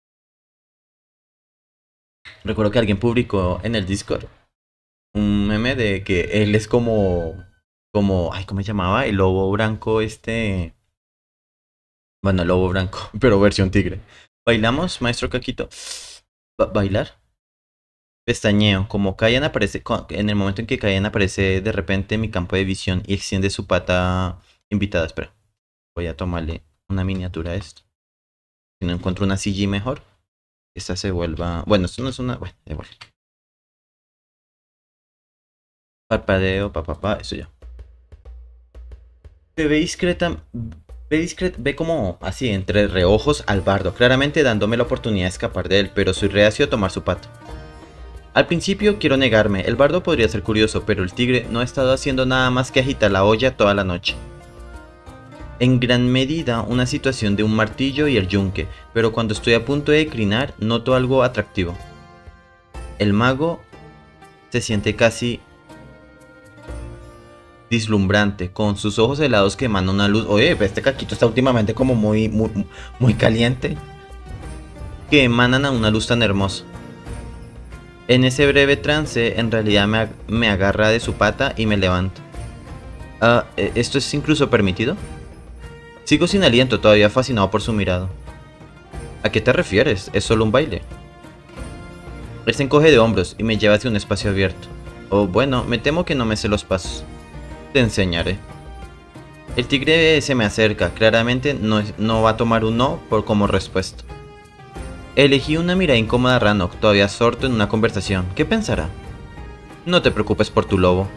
Recuerdo que alguien publicó en el Discord un meme de que él es como... Ay, ¿cómo se llamaba? El lobo blanco Bueno, el lobo blanco, pero versión tigre. ¿Bailamos, maestro Kakito? ¿Bailar? Pestañeo, como Kayan aparece, en el momento en que Kayan aparece de repente en mi campo de visión y extiende su pata invitada. Espera, voy a tomarle una miniatura a esto. Si no encuentro una CG mejor, esta se vuelva... Bueno, esto no es una... Bueno, da igual. Parpadeo, eso ya. Se ve discreta... Ve como así, entre reojos al bardo, claramente dándome la oportunidad de escapar de él, pero soy reacio a tomar su pato. Al principio quiero negarme, el bardo podría ser curioso, pero el tigre no ha estado haciendo nada más que agitar la olla toda la noche. En gran medida una situación de un martillo y el yunque, pero cuando estoy a punto de declinar noto algo atractivo. El mago se siente casi deslumbrante, con sus ojos helados que emanan una luz. Oye, este Kakito está últimamente como muy caliente. Que emanan a una luz tan hermosa. En ese breve trance, en realidad me agarra de su pata y me levanta. ¿Esto es incluso permitido? Sigo sin aliento, todavía fascinado por su mirada. ¿A qué te refieres? ¿Es solo un baile? Él se encoge de hombros y me lleva hacia un espacio abierto. Oh, bueno, me temo que no me sé los pasos. Te enseñaré. El tigre se me acerca, claramente no va a tomar un no como respuesta. Elegí una mirada incómoda a Ranok, todavía absorto en una conversación. ¿Qué pensará? No te preocupes por tu lobo.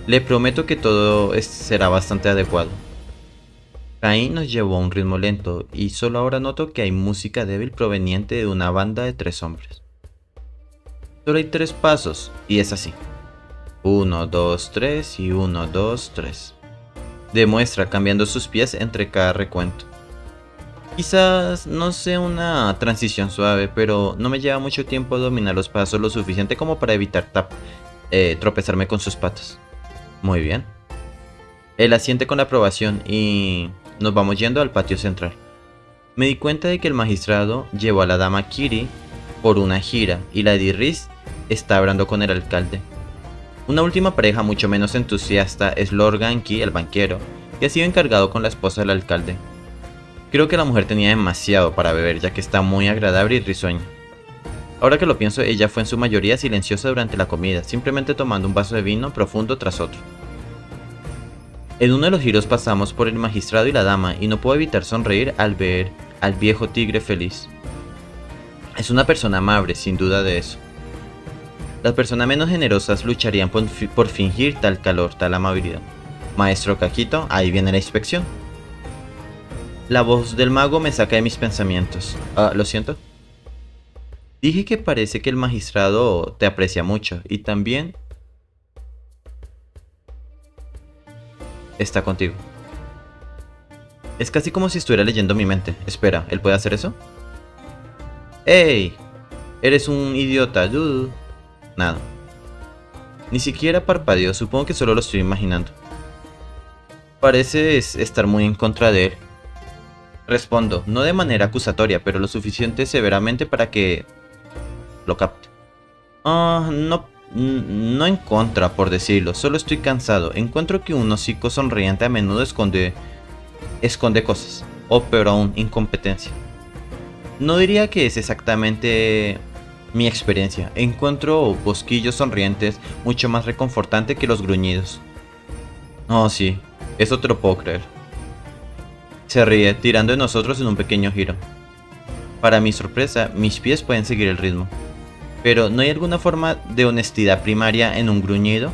Le prometo que todo será bastante adecuado. Caín nos llevó a un ritmo lento y solo ahora noto que hay música débil proveniente de una banda de 3 hombres. Solo hay 3 pasos y es así. 1, 2, 3 y 1, 2, 3. Demuestra cambiando sus pies entre cada recuento. Quizás no sea una transición suave, pero no me lleva mucho tiempo dominar los pasos lo suficiente como para evitar tropezarme con sus patas. Muy bien. Él asiente con la aprobación y nos vamos yendo al patio central. Me di cuenta de que el magistrado llevó a la dama Kiri por una gira y Lady Riz está hablando con el alcalde. Una última pareja mucho menos entusiasta es Lord Ganki, el banquero, que ha sido encargado con la esposa del alcalde. Creo que la mujer tenía demasiado para beber, ya que está muy agradable y risueña. Ahora que lo pienso, ella fue en su mayoría silenciosa durante la comida, simplemente tomando un vaso de vino profundo tras otro. En uno de los giros pasamos por el magistrado y la dama y no puedo evitar sonreír al ver al viejo tigre feliz. Es una persona amable, sin duda de eso. Las personas menos generosas lucharían por fingir tal calor, tal amabilidad. Maestro Caquito, ahí viene la inspección. La voz del mago me saca de mis pensamientos. Lo siento. Dije que parece que el magistrado te aprecia mucho y también está contigo. Es casi como si estuviera leyendo mi mente. Espera, ¿él puede hacer eso? ¡Ey! Eres un idiota, dude. Nada. Ni siquiera parpadeó, supongo que solo lo estoy imaginando. Pareces estar muy en contra de él. Respondo, no de manera acusatoria, pero lo suficiente severamente para que lo capte. No en contra, por decirlo, solo estoy cansado. Encuentro que un hocico sonriente a menudo esconde cosas, o peor aún, incompetencia. No diría que es exactamente mi experiencia. Encuentro bosquillos sonrientes mucho más reconfortante que los gruñidos. Oh sí, eso te lo puedo creer. Se ríe, tirando de nosotros en un pequeño giro. Para mi sorpresa, mis pies pueden seguir el ritmo. Pero, ¿no hay alguna forma de honestidad primaria en un gruñido?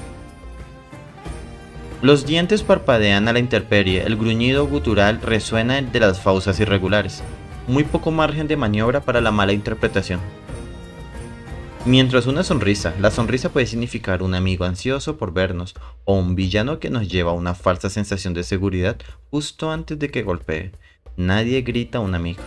Los dientes parpadean a la intemperie, el gruñido gutural resuena de las fauces irregulares. Muy poco margen de maniobra para la mala interpretación. Mientras la sonrisa puede significar un amigo ansioso por vernos, o un villano que nos lleva a una falsa sensación de seguridad justo antes de que golpee. Nadie grita a un amigo.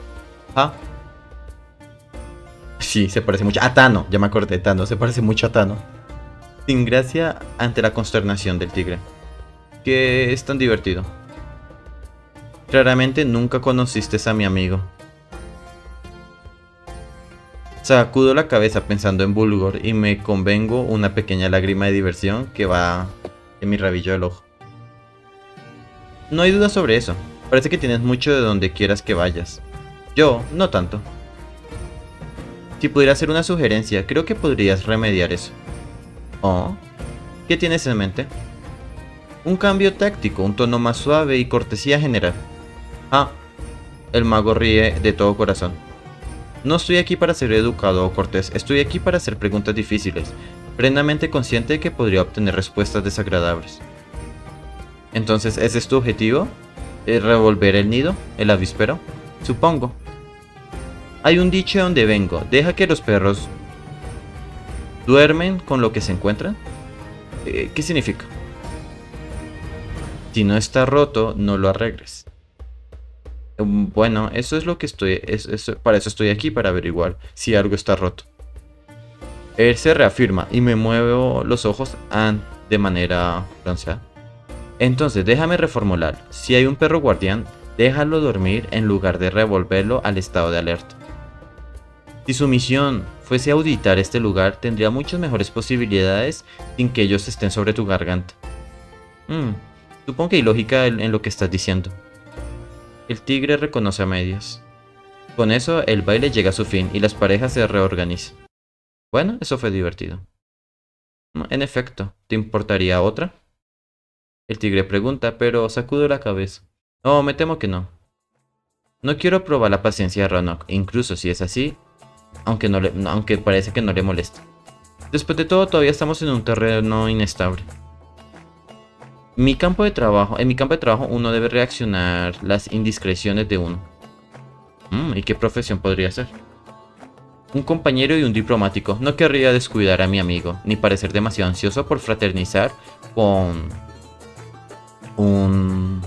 Sí, se parece mucho a Tano, ya me acordé, Tano, se parece mucho a Tano. Sin gracia ante la consternación del tigre. Que es tan divertido. Claramente nunca conociste a mi amigo. Sacudo la cabeza pensando en Bulgor y me convengo una pequeña lágrima de diversión que va en mi rabillo del ojo. No hay duda sobre eso. Parece que tienes mucho de donde quieras que vayas. Yo, no tanto. Si pudiera hacer una sugerencia, creo que podrías remediar eso. Oh, ¿qué tienes en mente? Un cambio táctico, un tono más suave y cortesía general. El mago ríe de todo corazón. No estoy aquí para ser educado o cortés, estoy aquí para hacer preguntas difíciles, plenamente consciente de que podría obtener respuestas desagradables. Entonces, ¿ese es tu objetivo? ¿Revolver el nido? ¿El avispero? Supongo. Hay un dicho de donde vengo, deja que los perros duermen con lo que se encuentran. ¿Qué significa? Si no está roto, no lo arregles. Bueno, eso es lo que para eso estoy aquí, para averiguar si algo está roto. Él se reafirma y me muevo los ojos de manera bronceada. Entonces, déjame reformular. Si hay un perro guardián, déjalo dormir en lugar de revolverlo al estado de alerta. Si su misión fuese auditar este lugar, tendría muchas mejores posibilidades sin que ellos estén sobre tu garganta. Supongo que hay lógica en lo que estás diciendo. El tigre reconoce a medias. Con eso, el baile llega a su fin y las parejas se reorganizan. Bueno, eso fue divertido. En efecto, ¿te importaría otra? El tigre pregunta, pero sacudo la cabeza. Oh, me temo que no. No quiero probar la paciencia de Rannoch, incluso si es así, aunque parece que no le molesta. Después de todo, todavía estamos en un terreno inestable. En mi campo de trabajo uno debe reaccionar las indiscreciones de uno. ¿Y qué profesión podría ser? Un compañero y un diplomático. No querría descuidar a mi amigo, ni parecer demasiado ansioso por fraternizar con un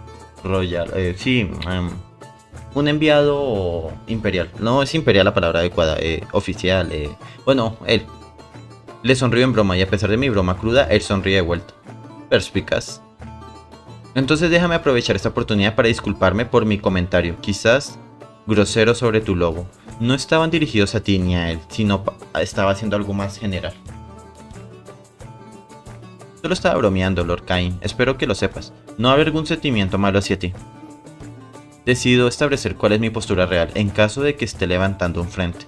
un enviado imperial. No es imperial la palabra adecuada, oficial. Bueno, él. Le sonrió en broma y a pesar de mi broma cruda, él sonríe de vuelta. Perspicaz. Entonces déjame aprovechar esta oportunidad para disculparme por mi comentario, quizás grosero sobre tu logo. No estaban dirigidos a ti ni a él, sino estaba haciendo algo más general. Solo estaba bromeando, Lord Cain. Espero que lo sepas. No habrá algún sentimiento malo hacia ti. Decido establecer cuál es mi postura real, en caso de que esté levantando un frente.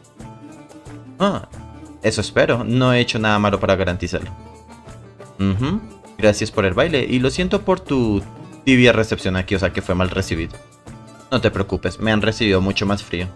Eso espero. No he hecho nada malo para garantizarlo. Gracias por el baile, y lo siento por tu tibia recepción aquí, o sea que fue mal recibido. No te preocupes, me han recibido mucho más frío.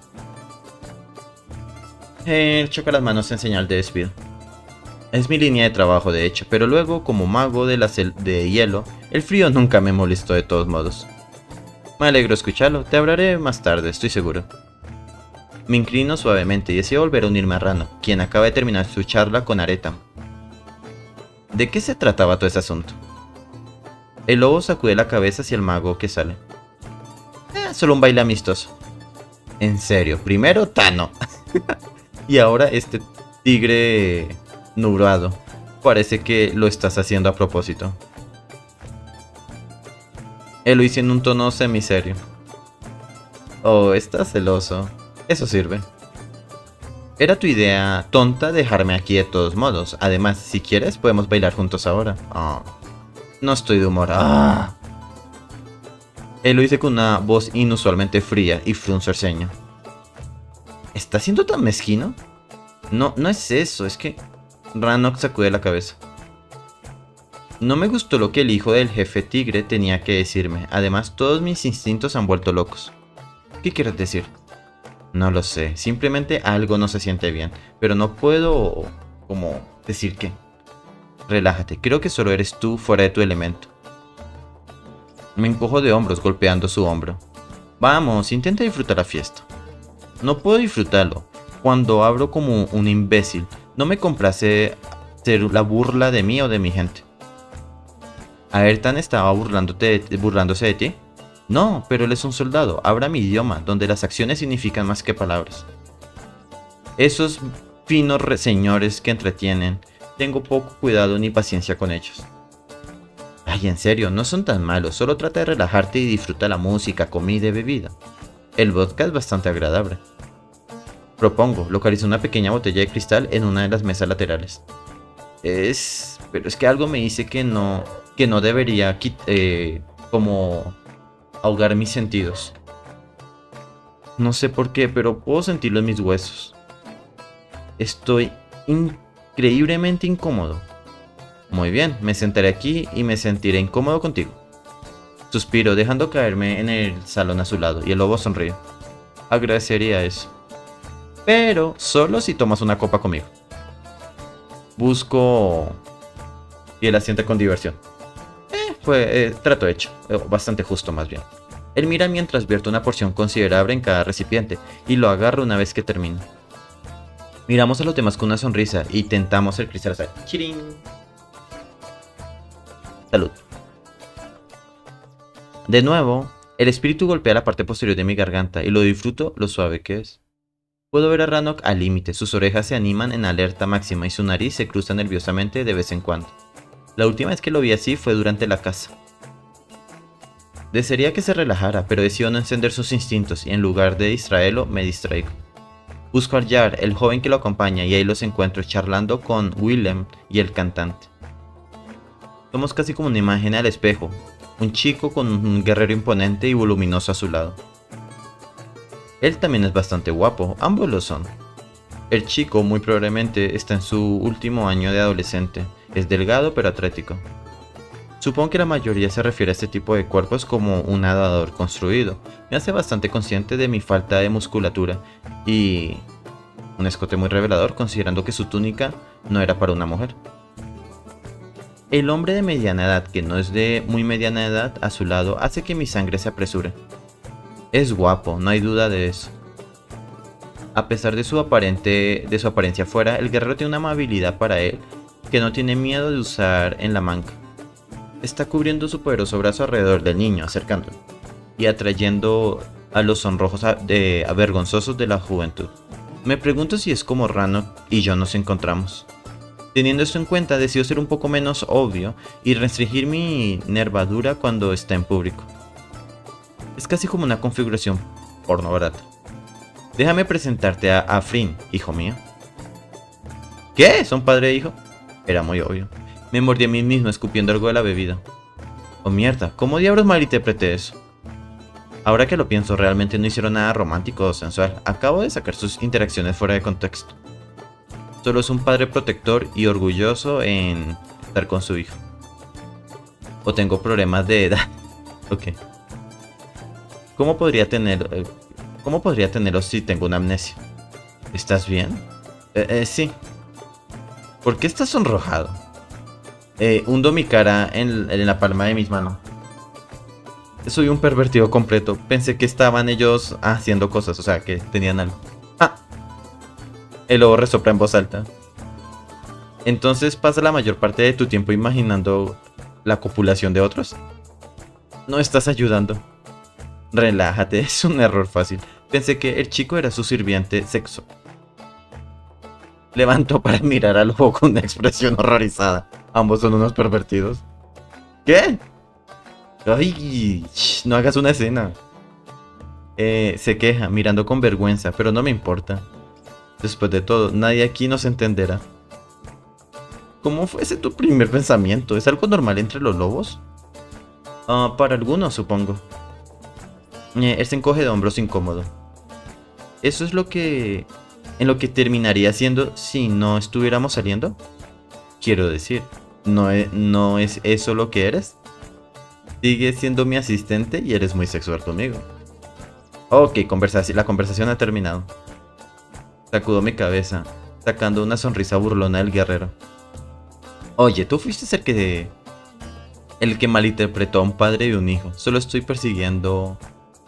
Él choca las manos en señal de despido. Es mi línea de trabajo, de hecho, pero luego, como mago de hielo, el frío nunca me molestó de todos modos. Me alegro escucharlo, te hablaré más tarde, estoy seguro. Me inclino suavemente y deseo volver a unirme a Rano, quien acaba de terminar su charla con Aretam. ¿De qué se trataba todo ese asunto? El lobo sacude la cabeza hacia el mago que sale. Solo un baile amistoso. En serio, primero Tano. Y ahora este tigre nublado. Parece que lo estás haciendo a propósito. Él lo hizo en un tono semiserio. Oh, estás celoso. Eso sirve. Era tu idea tonta dejarme aquí de todos modos. Además, si quieres, podemos bailar juntos ahora. No estoy de humor. Él lo dice con una voz inusualmente fría y frunce el ceño. ¿Estás siendo tan mezquino? No es eso, es que... Rannoch sacude la cabeza. No me gustó lo que el hijo del jefe tigre tenía que decirme. Además, todos mis instintos se han vuelto locos. ¿Qué quieres decir? No lo sé, simplemente algo no se siente bien. Pero no puedo... como... decir qué. Relájate, creo que solo eres tú fuera de tu elemento. Me encojo de hombros golpeando su hombro. Vamos, intenta disfrutar la fiesta. No puedo disfrutarlo. Cuando hablo como un imbécil, no me complace ser la burla de mí o de mi gente. ¿Aertan estaba burlándose de ti? No, pero él es un soldado, habla mi idioma, donde las acciones significan más que palabras. Esos finos señores que entretienen, tengo poco cuidado ni paciencia con ellos. Ay, en serio, no son tan malos, solo trata de relajarte y disfruta la música, comida y bebida. El vodka es bastante agradable. Propongo, localizo una pequeña botella de cristal en una de las mesas laterales. Pero es que algo me dice que no debería como ahogar mis sentidos. No sé por qué, pero puedo sentirlo en mis huesos. Estoy increíblemente incómodo. Muy bien, me sentaré aquí y me sentiré incómodo contigo. Suspiro, dejando caerme en el salón a su lado, y el lobo sonríe. Agradecería eso. Pero solo si tomas una copa conmigo. Busco... Y él asiente con diversión. Trato hecho. Bastante justo, más bien. Él mira mientras vierte una porción considerable en cada recipiente y lo agarra una vez que termina. Miramos a los demás con una sonrisa y tentamos el cristal. ¡Chirín! Salud. De nuevo, el espíritu golpea la parte posterior de mi garganta y lo disfruto lo suave que es. Puedo ver a Rannoch al límite, sus orejas se animan en alerta máxima y su nariz se cruza nerviosamente de vez en cuando. La última vez que lo vi así fue durante la caza. Desearía que se relajara, pero decido no encender sus instintos y en lugar de distraerlo, me distraigo. Busco a Jar, el joven que lo acompaña, y ahí los encuentro charlando con Willem y el cantante. Somos casi como una imagen al espejo, un chico con un guerrero imponente y voluminoso a su lado. Él también es bastante guapo, ambos lo son. El chico muy probablemente está en su último año de adolescente, es delgado pero atlético. Supongo que la mayoría se refiere a este tipo de cuerpos como un nadador construido. Me hace bastante consciente de mi falta de musculatura y un escote muy revelador considerando que su túnica no era para una mujer. El hombre de mediana edad, que no es de muy mediana edad, a su lado hace que mi sangre se apresure. Es guapo, no hay duda de eso. A pesar de su apariencia fuera, el guerrero tiene una amabilidad para él que no tiene miedo de usar en la manga. Está cubriendo su poderoso brazo alrededor del niño, acercándolo y atrayendo a los sonrojos avergonzosos de la juventud. Me pregunto si es como Rannoch y yo nos encontramos. Teniendo esto en cuenta, decido ser un poco menos obvio y restringir mi nervadura cuando está en público. Es casi como una configuración porno barata. Déjame presentarte a Afrin, hijo mío. ¿Qué? ¿Son padre e hijo? Era muy obvio. Me mordí a mí mismo escupiendo algo de la bebida. Oh mierda, ¿cómo diablos malinterpreté eso? Ahora que lo pienso, realmente no hicieron nada romántico o sensual. Acabo de sacar sus interacciones fuera de contexto. Solo es un padre protector y orgulloso en estar con su hijo. O tengo problemas de edad. Ok. ¿Cómo podría tenerlo si tengo una amnesia? ¿Estás bien? Sí. ¿Por qué estás sonrojado? Hundo mi cara en la palma de mis manos. Soy un pervertido completo. Pensé que estaban ellos haciendo cosas, o sea, que tenían algo. Ah. El lobo resopla en voz alta. Entonces pasa la mayor parte de tu tiempo imaginando la copulación de otros. No estás ayudando. Relájate, es un error fácil. Pensé que el chico era su sirviente sexo. Levantó para mirar al lobo con una expresión horrorizada. Ambos son unos pervertidos. ¿Qué? Ay, no hagas una escena. Se queja, mirando con vergüenza, pero no me importa. Después de todo, nadie aquí nos entenderá. ¿Cómo fue ese tu primer pensamiento? ¿Es algo normal entre los lobos? Para algunos, supongo. Él se encoge de hombros incómodo. ¿Eso es en lo que terminaría siendo si no estuviéramos saliendo? Quiero decir, ¿no es eso lo que eres? Sigues siendo mi asistente y eres muy sexual conmigo. Ok, la conversación ha terminado. Sacudo mi cabeza, sacando una sonrisa burlona del guerrero. Oye, tú fuiste el que malinterpretó a un padre y un hijo. Solo estoy persiguiendo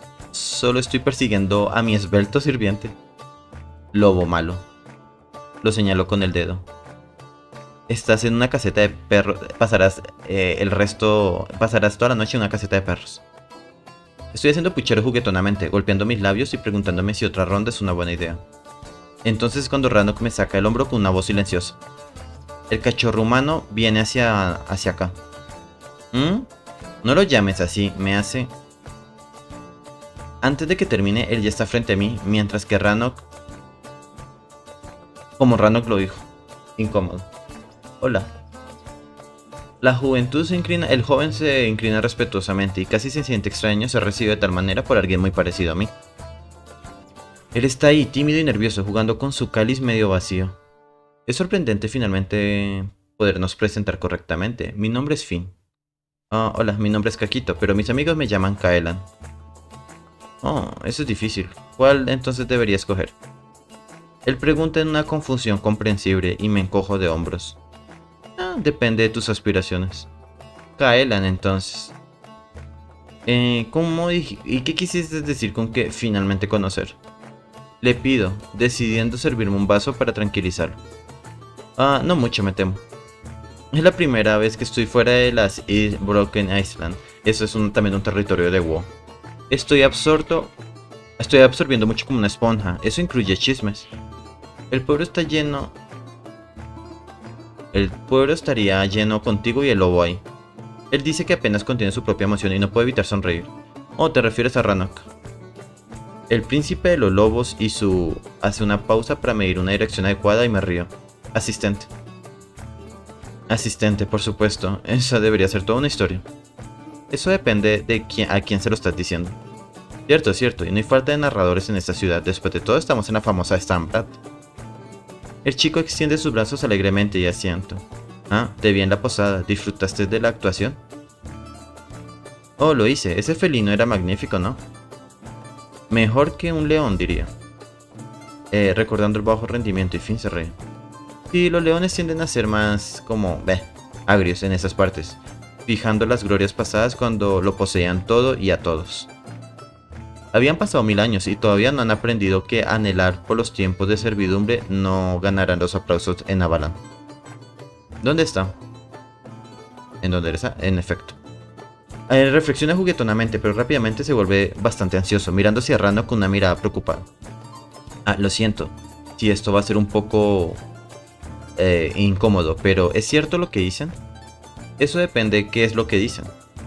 a mi esbelto sirviente. Lobo malo. Lo señaló con el dedo. Estás en una caseta de perros. Pasarás toda la noche en una caseta de perros. Estoy haciendo puchero juguetonamente, golpeando mis labios y preguntándome si otra ronda es una buena idea. Entonces cuando Rannoch me saca el hombro con una voz silenciosa. El cachorro humano viene hacia acá. No lo llames así, me hace... Antes de que termine, él ya está frente a mí, mientras que como Rannoch lo dijo, incómodo. Hola. La juventud se inclina, el joven se inclina respetuosamente y casi se siente extraño ser recibido de tal manera por alguien muy parecido a mí. Él está ahí, tímido y nervioso, jugando con su cáliz medio vacío. Es sorprendente finalmente podernos presentar correctamente. Mi nombre es Finn. Hola, mi nombre es Caquito, pero mis amigos me llaman Kaelan. Oh, eso es difícil. ¿Cuál entonces debería escoger? Él pregunta en una confusión comprensible y me encojo de hombros. Depende de tus aspiraciones. Kaelan, entonces. ¿Cómo dije? ¿Y qué quisiste decir con que finalmente conocer? Le pido, decidiendo servirme un vaso para tranquilizarlo. No mucho, me temo. Es la primera vez que estoy fuera de las Broken Island. Eso es también un territorio de WoW. Estoy absorbiendo mucho como una esponja. Eso incluye chismes. El pueblo estaría lleno contigo y el lobo ahí. Él dice que apenas contiene su propia emoción y no puede evitar sonreír. Oh, ¿te refieres a Rannoch? El príncipe de los lobos hace una pausa para medir una dirección adecuada y me río. Asistente. Asistente, por supuesto. Esa debería ser toda una historia. Eso depende de a quién se lo estás diciendo. Cierto, cierto, y no hay falta de narradores en esta ciudad. Después de todo, estamos en la famosa Stambrad. El chico extiende sus brazos alegremente y asiento. Te vi en la posada. ¿Disfrutaste de la actuación? Oh, lo hice. Ese felino era magnífico, ¿no? Mejor que un león, diría. Recordando el bajo rendimiento y Finn se ríe. Sí, los leones tienden a ser más como... agrios en esas partes, fijando las glorias pasadas cuando lo poseían todo y a todos. Habían pasado 1000 años y todavía no han aprendido que anhelar por los tiempos de servidumbre no ganarán los aplausos en Avalon. ¿Dónde está? ¿En dónde está? En efecto. Reflexiona juguetonamente, pero rápidamente se vuelve bastante ansioso, mirando hacia Rannoch con una mirada preocupada. Lo siento, si esto va a ser un poco incómodo, pero ¿es cierto lo que dicen? Eso depende de qué es lo que dicen.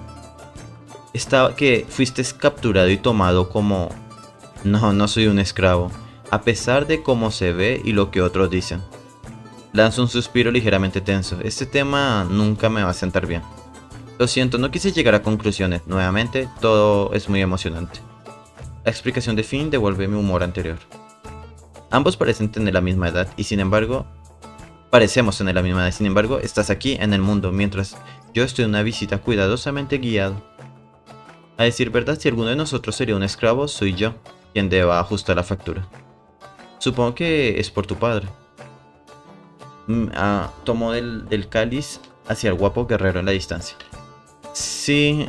Que fuiste capturado y tomado como... No soy un esclavo, a pesar de cómo se ve y lo que otros dicen. Lanzo un suspiro ligeramente tenso. Este tema nunca me va a sentar bien. Lo siento, no quise llegar a conclusiones. Nuevamente, todo es muy emocionante. La explicación de Finn devuelve mi humor anterior. Ambos parecen tener la misma edad y sin embargo... Parecemos tener la misma edad, sin embargo, estás aquí en el mundo, mientras yo estoy en una visita cuidadosamente guiado. A decir verdad, si alguno de nosotros sería un esclavo, soy yo, quien deba ajustar la factura. Supongo que es por tu padre. Tomó del cáliz hacia el guapo guerrero en la distancia. Sí,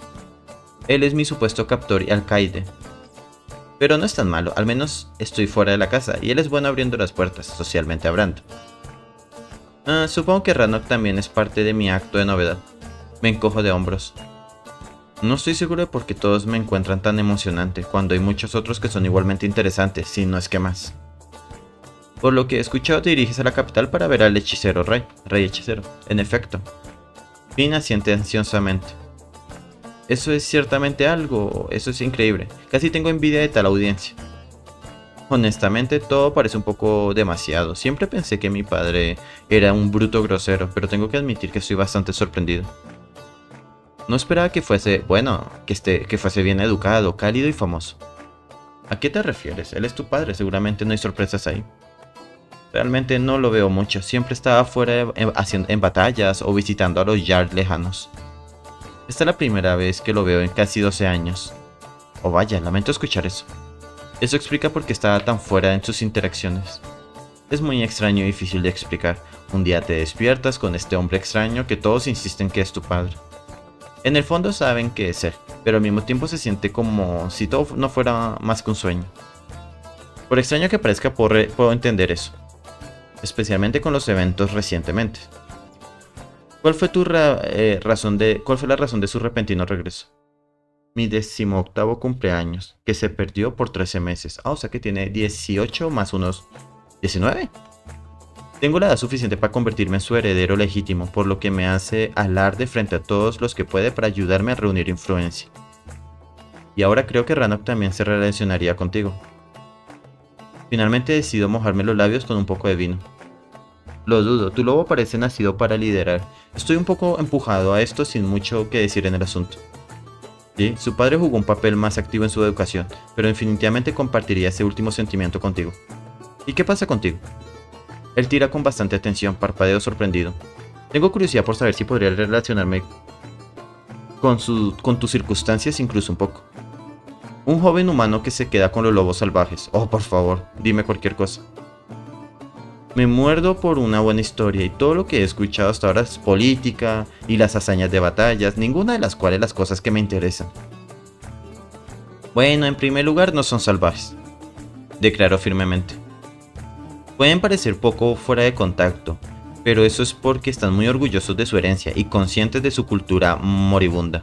él es mi supuesto captor y alcaide. Pero no es tan malo, al menos estoy fuera de la casa y él es bueno abriendo las puertas, socialmente hablando. Supongo que Rannoch también es parte de mi acto de novedad. Me encojo de hombros. No estoy seguro de por qué todos me encuentran tan emocionante, cuando hay muchos otros que son igualmente interesantes, si no es que más. Por lo que he escuchado, te diriges a la capital para ver al hechicero rey hechicero. En efecto. Finn asiente ansiosamente. Eso es ciertamente algo, eso es increíble. Casi tengo envidia de tal audiencia. Honestamente, todo parece un poco demasiado. Siempre pensé que mi padre era un bruto grosero, pero tengo que admitir que estoy bastante sorprendido. No esperaba que fuese, bueno, que fuese bien educado, cálido y famoso. ¿A qué te refieres? Él es tu padre, seguramente no hay sorpresas ahí. Realmente no lo veo mucho, siempre estaba afuera en batallas o visitando a los Jarl lejanos. Esta es la primera vez que lo veo en casi 12 años. Oh vaya, lamento escuchar eso. Eso explica por qué estaba tan fuera en sus interacciones. Es muy extraño y difícil de explicar. Un día te despiertas con este hombre extraño que todos insisten que es tu padre. En el fondo saben que es él, pero al mismo tiempo se siente como si todo no fuera más que un sueño. Por extraño que parezca, puedo entender eso. Especialmente con los eventos recientemente. ¿Cuál fue la razón de su repentino regreso? Mi 18º cumpleaños, que se perdió por 13 meses. O sea que tiene 18 más unos 19. Tengo la edad suficiente para convertirme en su heredero legítimo, por lo que me hace alarde frente a todos los que puede para ayudarme a reunir influencia. Y ahora creo que Rannoch también se relacionaría contigo. Finalmente decido mojarme los labios con un poco de vino. Lo dudo, tu lobo parece nacido para liderar. Estoy un poco empujado a esto sin mucho que decir en el asunto. Sí, su padre jugó un papel más activo en su educación, pero definitivamente compartiría ese último sentimiento contigo. ¿Y qué pasa contigo? Él tira con bastante atención, parpadeo sorprendido. Tengo curiosidad por saber si podría relacionarme con tus circunstancias incluso un poco. Un joven humano que se queda con los lobos salvajes. Oh, por favor, dime cualquier cosa. Me muerdo por una buena historia y todo lo que he escuchado hasta ahora es política y las hazañas de batallas, ninguna de las cuales las cosas que me interesan. Bueno, en primer lugar no son salvajes, declaró firmemente. Pueden parecer poco fuera de contacto, pero eso es porque están muy orgullosos de su herencia y conscientes de su cultura moribunda.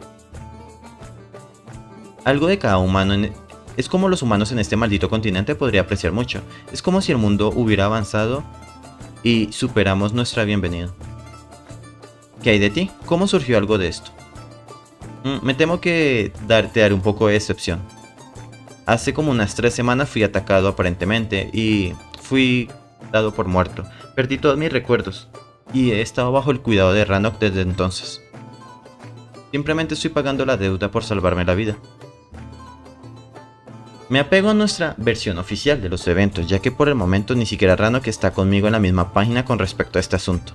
Algo de cada humano es como los humanos en este maldito continente podría apreciar mucho. Es como si el mundo hubiera avanzado y superamos nuestra bienvenida. ¿Qué hay de ti? ¿Cómo surgió algo de esto? Me temo que te daré un poco de excepción. Hace como unas 3 semanas fui atacado aparentemente y fui dado por muerto. Perdí todos mis recuerdos y he estado bajo el cuidado de Rannoch desde entonces. Simplemente estoy pagando la deuda por salvarme la vida. Me apego a nuestra versión oficial de los eventos, ya que por el momento ni siquiera Rannoch está conmigo en la misma página con respecto a este asunto.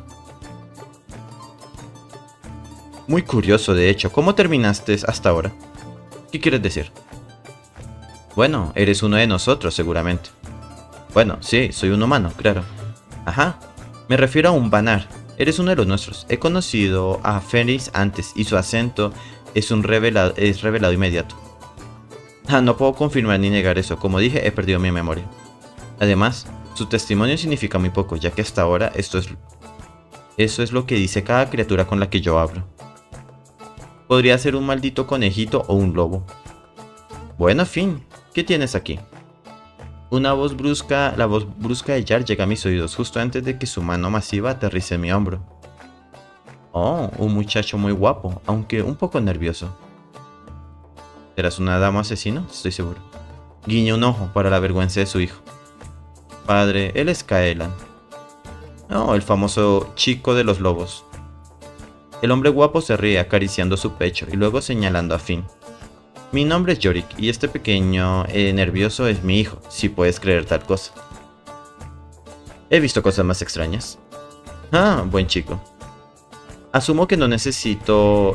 Muy curioso, de hecho. ¿Cómo terminaste hasta ahora? ¿Qué quieres decir? Bueno, eres uno de nosotros, seguramente. Bueno, sí, soy un humano, claro. Ajá, me refiero a un Banar. eres uno de los nuestros. He conocido a Fenris antes y su acento es revelado inmediato. No puedo confirmar ni negar eso. Como dije, he perdido mi memoria. Además, su testimonio significa muy poco, ya que hasta ahora eso es lo que dice cada criatura con la que yo hablo. Podría ser un maldito conejito o un lobo. Bueno, Finn, ¿qué tienes aquí? La voz brusca de Jar llega a mis oídos justo antes de que su mano masiva aterrice en mi hombro. Oh, un muchacho muy guapo, aunque un poco nervioso. ¿Serás una dama asesino? Estoy seguro. Guiña un ojo para la vergüenza de su hijo. Padre, él es Kaelan. Oh, el famoso chico de los lobos. El hombre guapo se ríe acariciando su pecho y luego señalando a Finn. Mi nombre es Yorick y este pequeño nervioso es mi hijo, si puedes creer tal cosa. He visto cosas más extrañas. Ah, buen chico. Asumo que no necesitas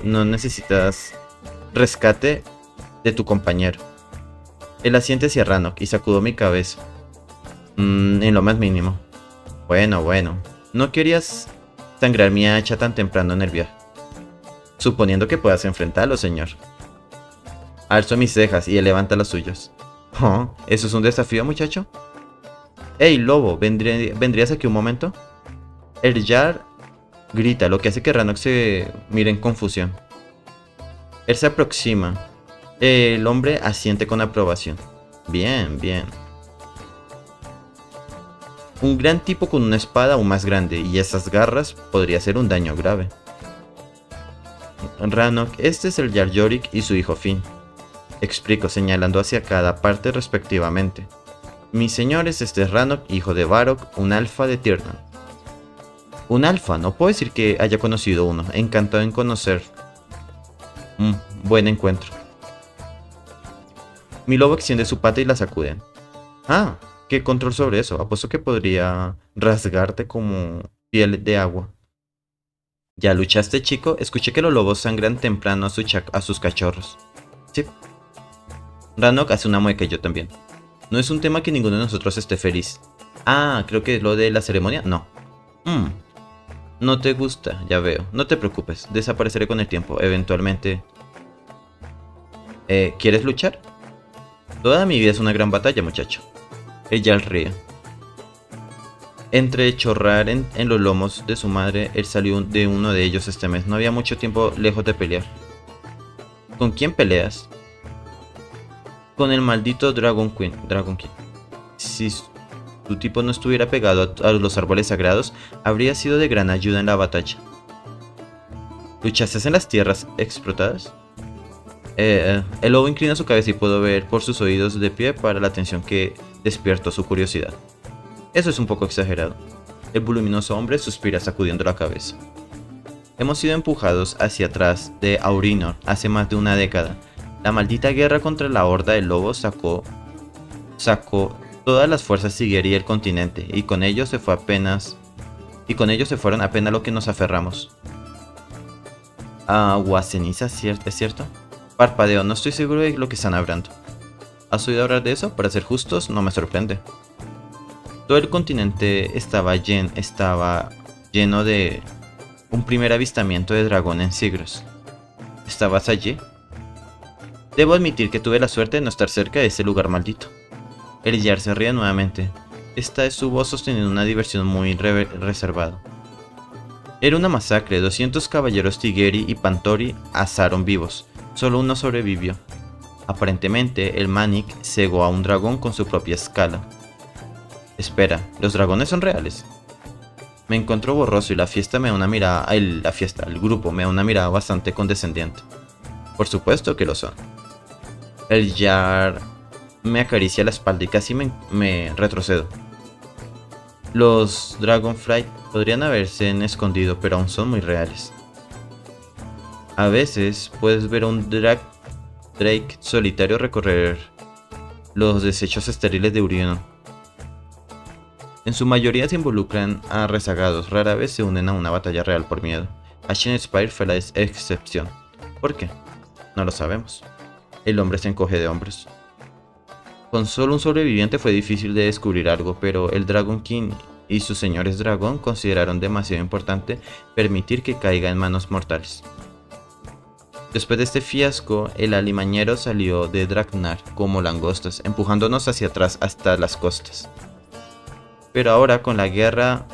rescate de tu compañero. Él asiente hacia Rannoch y sacudo mi cabeza. En lo más mínimo. Bueno. No querías sangrar mi hacha tan temprano en el viaje. Suponiendo que puedas enfrentarlo, señor. Alzo mis cejas y él levanta las suyas. Oh, ¿eso es un desafío, muchacho? Hey, lobo, ¿vendrías aquí un momento? El Jar grita, lo que hace que Rannoch se mire en confusión. Él se aproxima. El hombre asiente con aprobación. Bien. Un gran tipo con una espada aún más grande y esas garras podría ser un daño grave. Rannoch, este es el Jar Yorick y su hijo Finn. Explico señalando hacia cada parte respectivamente. Mis señores, este es Rannoch, hijo de Varrock, un alfa de Tiernan. Un alfa, no puedo decir que haya conocido uno. Encantado en conocer. Buen encuentro. Mi lobo extiende su pata y la sacude. Ah, qué control sobre eso. Apuesto que podría rasgarte como piel de agua. ¿Ya luchaste, chico? Escuché que los lobos sangran temprano a sus cachorros. Sí. Rannoch hace una mueca y yo también. No es un tema que ninguno de nosotros esté feliz. Ah, creo que es lo de la ceremonia. No. No te gusta, ya veo. No te preocupes, desapareceré con el tiempo, eventualmente. ¿Quieres luchar? Toda mi vida es una gran batalla, muchacho. Ella ríe. Entre chorrar en los lomos de su madre, él salió de uno de ellos este mes. No había mucho tiempo lejos de pelear. ¿Con quién peleas? Con el maldito Dragon King. Si tu tipo no estuviera pegado a los árboles sagrados, habría sido de gran ayuda en la batalla. ¿Luchaste en las tierras explotadas? El lobo inclina su cabeza y puedo ver por sus oídos de pie para la atención que despiertó su curiosidad. Eso es un poco exagerado. El voluminoso hombre suspira sacudiendo la cabeza. Hemos sido empujados hacia atrás de Aurinor hace más de una década. La maldita guerra contra la horda del lobo sacó todas las fuerzas Sigeri del continente y con ellos se fueron apenas lo que nos aferramos. Guaseniza, ¿es cierto? Parpadeo, no estoy seguro de lo que están hablando. ¿Has oído hablar de eso? Para ser justos, no me sorprende. Todo el continente estaba lleno de un primer avistamiento de dragón en siglos. ¿Estabas allí? Debo admitir que tuve la suerte de no estar cerca de ese lugar maldito. El Jar se ríe nuevamente. Esta es su voz sosteniendo una diversión muy reservada. Era una masacre. 200 caballeros Tigeri y Pantori asaron vivos. Solo uno sobrevivió. Aparentemente, el Manik cegó a un dragón con su propia escala. Espera, ¿los dragones son reales? Me encontró borroso y la fiesta me da una mirada. El grupo me da una mirada bastante condescendiente. Por supuesto que lo son. El Jar me acaricia la espalda y casi me retrocedo. Los Dragonflight podrían haberse escondido, pero aún son muy reales. A veces puedes ver a un Drake solitario recorrer los desechos estériles de Urión. En su mayoría se involucran a rezagados, rara vez se unen a una batalla real por miedo. Ashen Spire fue la excepción. ¿Por qué? No lo sabemos. El hombre se encoge de hombros. Con solo un sobreviviente fue difícil de descubrir algo, pero el Dragon King y sus señores dragón consideraron demasiado importante permitir que caiga en manos mortales. Después de este fiasco, el alimañero salió de Dragnar como langostas, empujándonos hacia atrás hasta las costas. Pero ahora con la guerra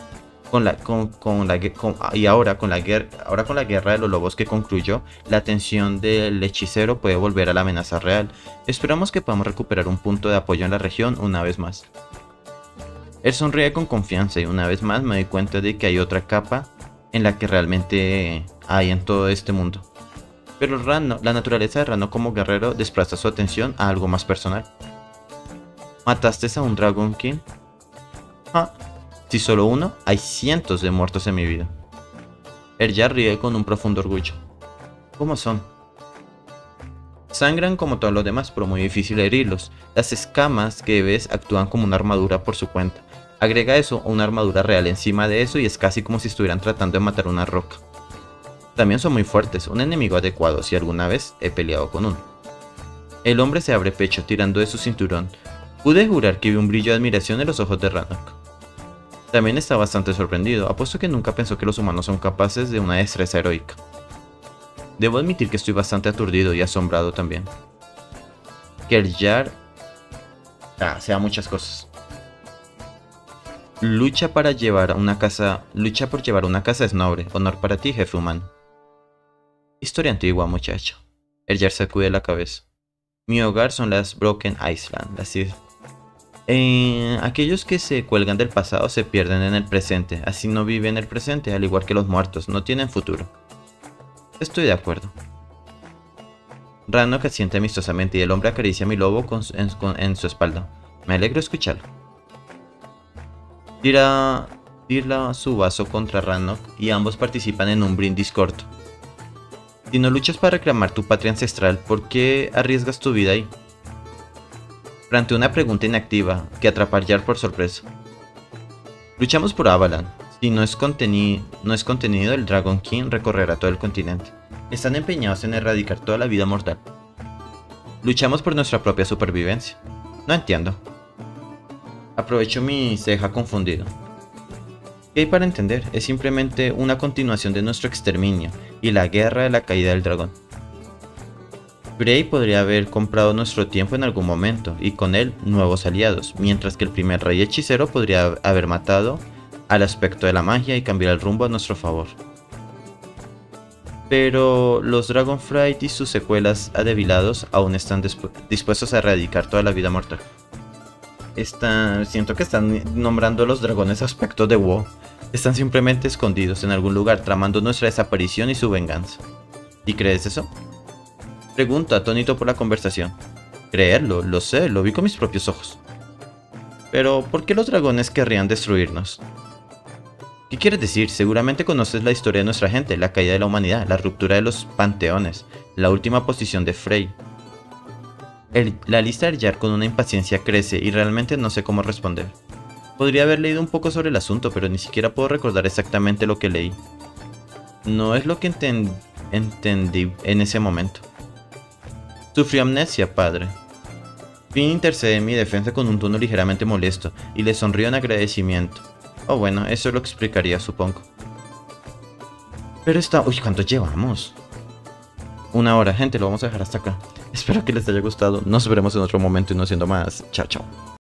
de los lobos que concluyó, la atención del hechicero puede volver a la amenaza real. Esperamos que podamos recuperar un punto de apoyo en la región una vez más. Él sonríe con confianza y una vez más me doy cuenta de que hay otra capa en la que realmente hay en todo este mundo. Pero la naturaleza de Rano como guerrero desplaza su atención a algo más personal. ¿Mataste a un Dragon King? Ah, si solo uno, hay cientos de muertos en mi vida. Erjar ríe con un profundo orgullo. ¿Cómo son? Sangran como todos los demás, pero muy difícil herirlos. Las escamas que ves actúan como una armadura por su cuenta. Agrega eso a una armadura real encima de eso y es casi como si estuvieran tratando de matar una roca. También son muy fuertes, un enemigo adecuado si alguna vez he peleado con uno. El hombre se abre pecho tirando de su cinturón. Pude jurar que vi un brillo de admiración en los ojos de Rannoch. También está bastante sorprendido, apuesto que nunca pensó que los humanos son capaces de una destreza heroica. Debo admitir que estoy bastante aturdido y asombrado también. Que Erjar sea muchas cosas. Lucha por llevar una casa es noble, honor para ti, jefe humano. Historia antigua, muchacho. Erjar sacude la cabeza. Mi hogar son las Broken Island, así. Aquellos que se cuelgan del pasado se pierden en el presente, así no viven el presente, al igual que los muertos, no tienen futuro. Estoy de acuerdo. Rannoch asiente amistosamente y el hombre acaricia a mi lobo en su espalda. Me alegro escucharlo. Tira su vaso contra Rannoch y ambos participan en un brindis corto. Si no luchas para reclamar tu patria ancestral, ¿por qué arriesgas tu vida ahí? Planteó una pregunta inactiva que atrapa a Erjar por sorpresa. Luchamos por Avalan. Si no es contenido, el Dragon King recorrerá todo el continente. Están empeñados en erradicar toda la vida mortal. Luchamos por nuestra propia supervivencia. No entiendo. Aprovecho mi ceja confundido. ¿Qué hay para entender? Es simplemente una continuación de nuestro exterminio y la guerra de la caída del dragón. Frey podría haber comprado nuestro tiempo en algún momento y con él nuevos aliados, mientras que el primer rey hechicero podría haber matado al aspecto de la magia y cambiar el rumbo a nuestro favor. Pero los Dragonflight y sus secuelas adebilados aún están dispuestos a erradicar toda la vida mortal. Siento que están nombrando a los dragones aspectos de WoW. Están simplemente escondidos en algún lugar tramando nuestra desaparición y su venganza. ¿Y crees eso? Pregunto, atónito por la conversación. Creerlo, lo sé, lo vi con mis propios ojos. Pero, ¿por qué los dragones querrían destruirnos? ¿Qué quieres decir? Seguramente conoces la historia de nuestra gente, la caída de la humanidad, la ruptura de los panteones, la última posición de Frey. La lista de Erjar con una impaciencia crece y realmente no sé cómo responder. Podría haber leído un poco sobre el asunto, pero ni siquiera puedo recordar exactamente lo que leí. No es lo que entendí en ese momento. Sufrí amnesia, padre. Finn intercede en mi defensa con un tono ligeramente molesto y le sonrió en agradecimiento. Oh bueno, eso lo explicaría, supongo. Pero está... Uy, ¿cuánto llevamos? 1 hora, gente, lo vamos a dejar hasta acá. Espero que les haya gustado. Nos veremos en otro momento y no siendo más. Chao, chao.